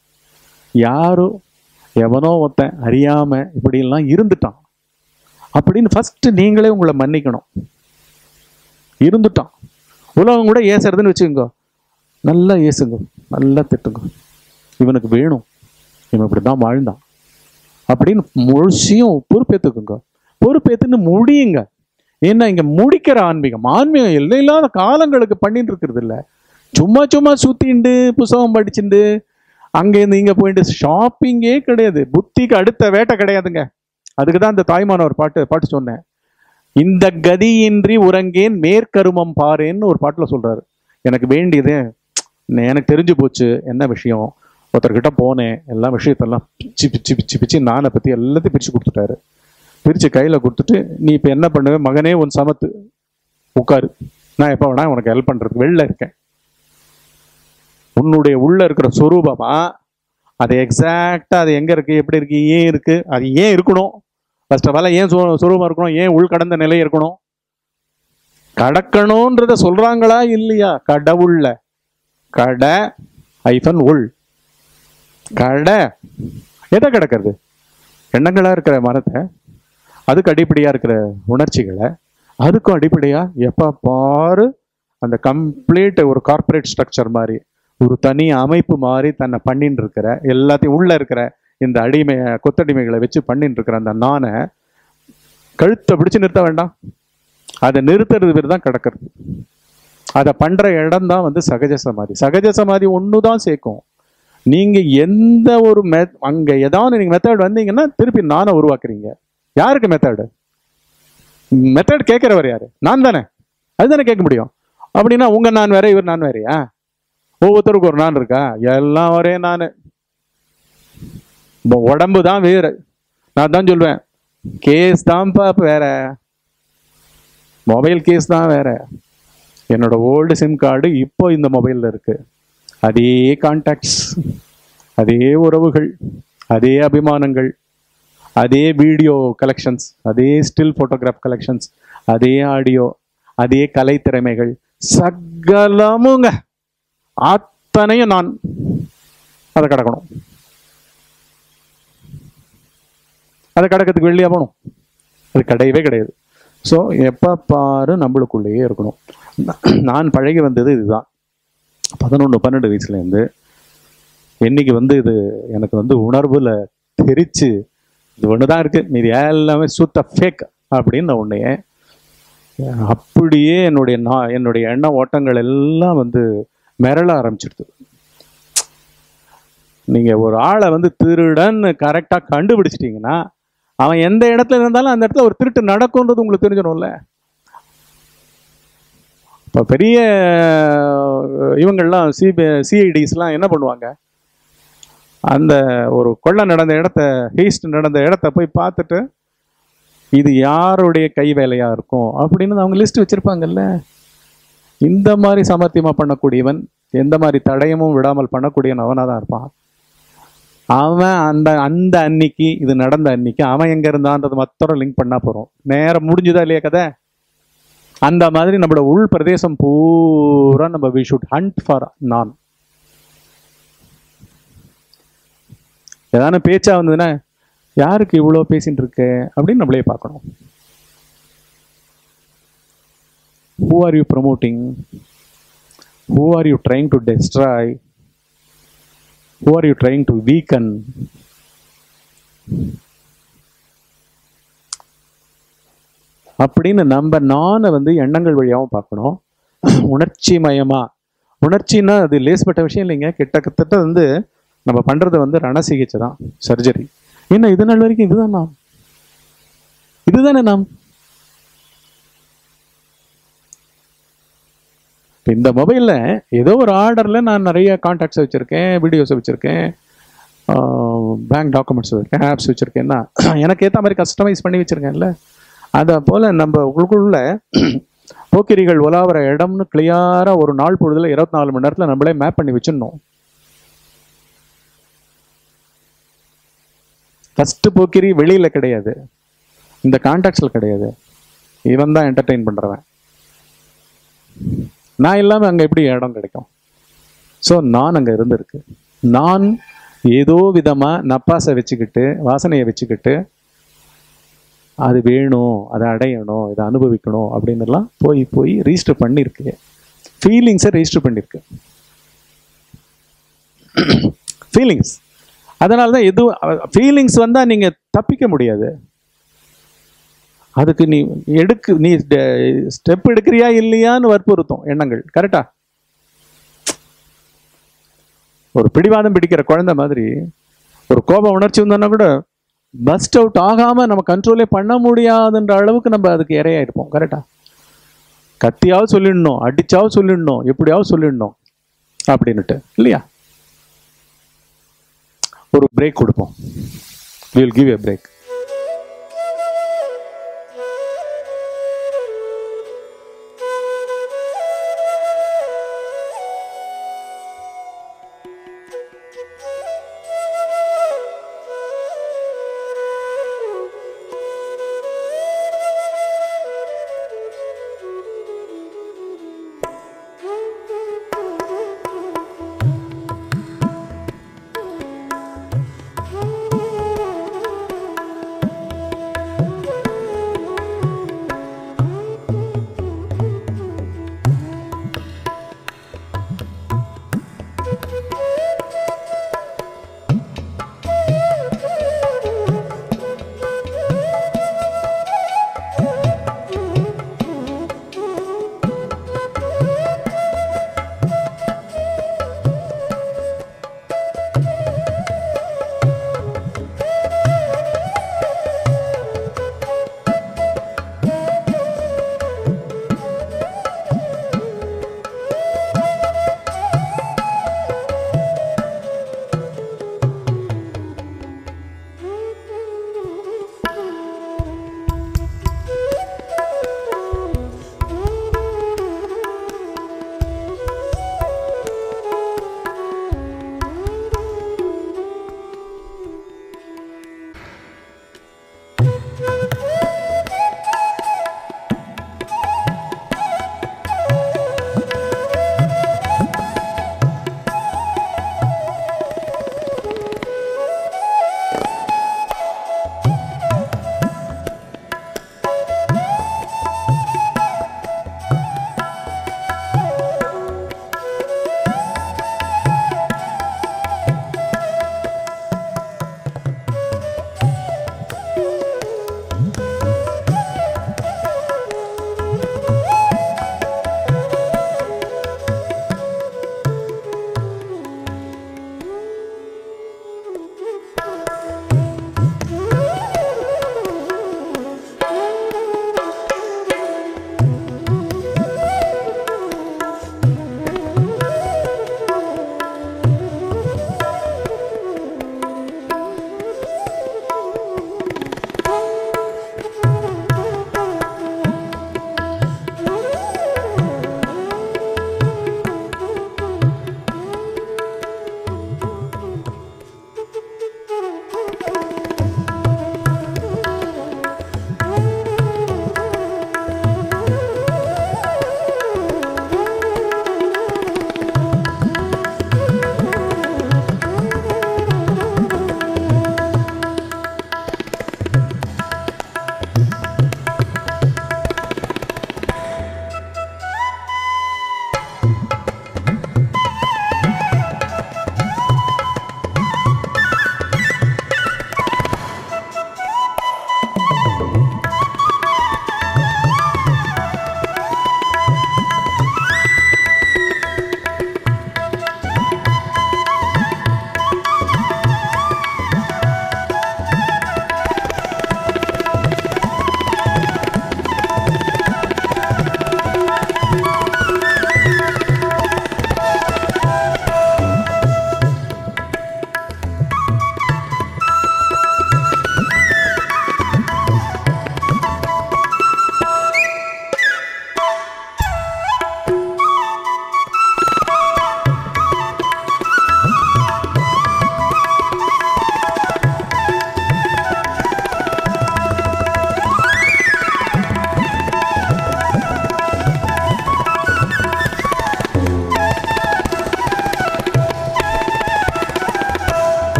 யாரோ எவனோ ஒருத்தன் அறியாம இப்படிலாம் இருந்துட்டான் அப்படின்னு ஃபர்ஸ்ட் நீங்களே உங்களை மன்னிக்கணும். இருந்துட்டான், உலகம் கூட ஏசுறதுன்னு வச்சுக்கோங்க, நல்லா ஏசுங்க, நல்லா திட்டுங்க, இவனுக்கு வேணும், இவன் இப்படிதான் வாழ்ந்தான் அப்படின்னு முழுசையும் பொறுப்பேற்றுக்குங்க. பொறுப்பேற்றுன்னு முடியுங்க. ஏன்னா இங்க முடிக்கிற ஆன்மீகம், ஆன்மீகம் எல்லாம் இல்லாத காலங்களுக்கு பண்ணிட்டு இருக்கிறது இல்லை. சும்மா சும்மா சுத்திண்டு புத்தகம் படிச்சுண்டு அங்கேருந்து இங்க போயிட்டு ஷாப்பிங்கே கிடையாது. புத்திக்கு அடுத்த வேட்டை கிடையாதுங்க. அதுக்குதான் இந்த தாய்மான ஒரு பாட்டு பாட்டு சொன்னேன். இந்த கதியின்றி உறங்கேன் மேற்கருமம் பாரேன்னு ஒரு பாட்டுல சொல்றாரு. எனக்கு வேண்டியது எனக்கு தெரிஞ்சு போச்சு. என்ன விஷயம்? ஒருத்தர்கிட்ட போனேன், எல்லா விஷயத்தெல்லாம் பிச்சு பிச்சு பிச்சு பிச்சு நானை பத்தி எல்லாத்தையும் பிரிச்சு கொடுத்துட்டாரு. பிரிச்சு கையில கொடுத்துட்டு, நீ இப்ப என்ன பண்ணுவேன் மகனே, உன் சமத்து உட்காரு, நான் எப்ப வேணா உனக்கு ஹெல்ப் பண்றதுக்கு வெளில இருக்கேன். உன்னுடைய உள்ள இருக்கிற சொரூபமா அது எக்ஸாக்டா அது எங்க இருக்கு, எப்படி இருக்கு, ஏன் இருக்கு, அது ஏன் இருக்கணும், ஃபர்ஸ்ட் ஆஃப் ஆல் ஏன் சொரூபம் இருக்கணும், ஏன் உள் கடந்த நிலை இருக்கணும், கடக்கணும்ன்றத சொல்றாங்களா இல்லையா? கடவுள்ல கடை ஐஃபன் உள் கடை எதை கிடக்கிறது? எண்ணங்களா இருக்கிற மரத்தை, அதுக்கு அடிப்படையா இருக்கிற உணர்ச்சிகளை, அதுக்கும் அடிப்படையா எப்ப பாரு அந்த கம்ப்ளீட் ஒரு கார்பரேட் ஸ்ட்ரக்சர் மாதிரி ஒரு தனி அமைப்பு மாதிரி தன்னை பண்ணின்னு இருக்கிற எல்லாத்தையும் உள்ள இருக்கிற இந்த அடிமை கொத்தடிமைகளை வச்சு பண்ணிட்டு இருக்கிற அந்த நானை கழுத்தை பிடிச்சு நிறுத்த வேண்டாம். அதை நிறுத்துறது பேர் தான் கிடக்கிறது. அதை பண்ற இடம் தான் வந்து சகஜ சமாதி. சகஜ சமாதி ஒண்ணுதான் சேர்க்கும். நீங்க எந்த ஒரு மெ அங்க ஏதாவது நீங்க மெத்தட் வந்தீங்கன்னா திருப்பி நானை உருவாக்குறீங்க. யாருக்கு மெத்தடு? மெத்தட் கேட்கிறவர் யாரு? நான் தானே. அதுதானே கேட்க முடியும். அப்படின்னா உங்க நான் வேற, இவர் நான் வேறையா? ஒவ்வொருத்தருக்கும் ஒரு நான் இருக்கா? எல்லாம் ஒரே நான். உடம்பு தான் வேறு. நான் தான் சொல்வேன், கேஸ் தான்ப்பா வேற, மொபைல் கேஸ் தான் வேற. என்னோட ஓல்டு சிம் கார்டு இப்போ இந்த மொபைலில் இருக்கு. அதே கான்டாக்ட்ஸ், அதே உறவுகள், அதே அபிமானங்கள், அதே வீடியோ கலெக்ஷன்ஸ், அதே ஸ்டில் ஃபோட்டோகிராஃப் கலெக்ஷன்ஸ், அதே ஆடியோ, அதே கலை திறமைகள், சகலமுங்க அத்தனையும் நான். அதை கடக்கணும். அதை கடக்கிறதுக்கு வெளியே போகணும். அது கிடையவே கிடையாது. ஸோ எப்போ பாரு நம்மளுக்குள்ளேயே இருக்கணும். நான் பழகி வந்தது இதுதான். பதினொன்று பன்னெண்டு வயசுலேருந்து இன்னைக்கு வந்து இது எனக்கு வந்து உணர்வில் தெரிச்சு இது ஒன்று தான் இருக்குது, மீது எல்லாமே சுத்த ஃபேக் அப்படின்னு நான் உன்னையே அப்படியே என்னுடைய நான் என்னுடைய எண்ண ஓட்டங்கள் எல்லாம் வந்து மிரள ஆரம்பிச்சிடுது. நீங்கள் ஒரு ஆளை வந்து திருடன்னு கரெக்டாக கண்டுபிடிச்சிட்டிங்கன்னா அவன் எந்த இடத்துல இருந்தாலும் அந்த இடத்துல ஒரு திருட்டு நடக்கும்ன்றது உங்களுக்கு தெரிஞ்சிடும்ல. இப்போ பெரிய இவங்கள்லாம் சிபி சிஐடிஸ்லாம் என்ன பண்ணுவாங்க, அந்த ஒரு கொள்ளை நடந்த இடத்த, ஹீஸ்ட் நடந்த இடத்த போய் பார்த்துட்டு இது யாருடைய கை வேலையாக இருக்கும் அப்படின்னு அவங்க லிஸ்ட் வச்சுருப்பாங்கல்ல. இந்த மாதிரி சாமர்த்தியமாக பண்ணக்கூடியவன், எந்த மாதிரி தடயமும் விடாமல் பண்ணக்கூடியவன் அவனாக தான் இருப்பான். அவன் அந்த அந்த அன்னைக்கு இது நடந்த அன்னைக்கு அவன் எங்கே இருந்தான்றது மொத்தம் லிங்க் பண்ணால் போகிறோம். நேரம் முடிஞ்சுதா இல்லையா கதை? அந்த மாதிரி நம்மளோட உள் பிரதேசம் பூரா நம்ம வி ஷுட் ஹண்ட் ஃபார் நான். ஏதான பேச்சா வந்ததுன்னா யாருக்கு இவ்வளோ பேசிட்டு இருக்கு அப்படின்னு நம்மளே பார்க்கணும். Who are you promoting? Who are you trying to destroy? Who are you trying to weaken? அப்படின்னு நம்ம நானை வந்து எண்ணங்கள் வழியாகவும் பார்க்கணும். உணர்ச்சி மயமா, உணர்ச்சின்னா அது லேஸ்பட்ட விஷயம் இல்லைங்க. கிட்டத்தட்ட வந்து நம்ம பண்றது வந்து ரண சிகிச்சை தான், சர்ஜரி. ஏன்னா இது நாள் வரைக்கும் இதுதான் நாம், இதுதானே நாம். இந்த மொபைல்ல ஏதோ ஒரு ஆர்டர்ல நான் நிறைய கான்டாக்ட்ஸ் வச்சிருக்கேன், வீடியோஸ் வச்சிருக்கேன், பேங்க் டாக்குமெண்ட்ஸ் வச்சிருக்கேன், ஆப்ஸ் வச்சிருக்கேன்னா எனக்கு ஏற்ற மாதிரி கஸ்டமைஸ் பண்ணி வச்சிருக்கேன்ல. அதை போல நம்ம உங்களுக்குள்ள போக்கிரிகள் உலாவர இடம்னு கிளியரா ஒரு நாள் பொழுதுல இருபத்தி நாலு மணி நேரத்துல நம்மளே மேப் பண்ணி வச்சிடணும். ஃபர்ஸ்ட் போக்கிரி வெளியில கிடையாது, இந்த கான்டாக்ட்ஸ்ல கிடையாது. இவன் தான் என்டர்டெயின் பண்றவன். நான் இல்லாம அங்க எப்படி இடம் கிடைக்கும்? ஸோ நான் அங்க இருந்திருக்கு. நான் ஏதோ விதமா நப்பாசை வச்சுக்கிட்டு, வாசனையை வச்சுக்கிட்டு, அது வேணும், அதை அடையணும், இதை அனுபவிக்கணும் அப்படின்னுலாம் போய் போய் ரிஜிஸ்டர் பண்ணியிருக்கு. ஃபீலிங்ஸை ரிஜிஸ்டர் பண்ணியிருக்கு. ஃபீலிங்ஸ். அதனால தான் எதுவும் ஃபீலிங்ஸ் வந்தால் நீங்கள் தப்பிக்க முடியாது. அதுக்கு நீ எடுக்கு நீ ஸ்டெப் எடுக்கிறியா இல்லையான்னு வற்புறுத்தும் எண்ணங்கள். கரெக்டா? ஒரு பிடிவாதம் பிடிக்கிற குழந்தை மாதிரி ஒரு கோப உணர்ச்சி வந்தோன்னா கூட பஸ்ட் அவுட் ஆகாம நம்ம கண்ட்ரோலே பண்ண முடியாதுன்ற அளவுக்கு நம்ம அதுக்கு இறையா இருப்போம். கரெக்டா? கத்தியாவது சொல்லிடணும், அடிச்சாவது சொல்லிடணும், எப்படியாவது சொல்லிடணும் அப்படின்னுட்டு இல்லையா? ஒரு பிரேக் கொடுப்போம். we will give a break.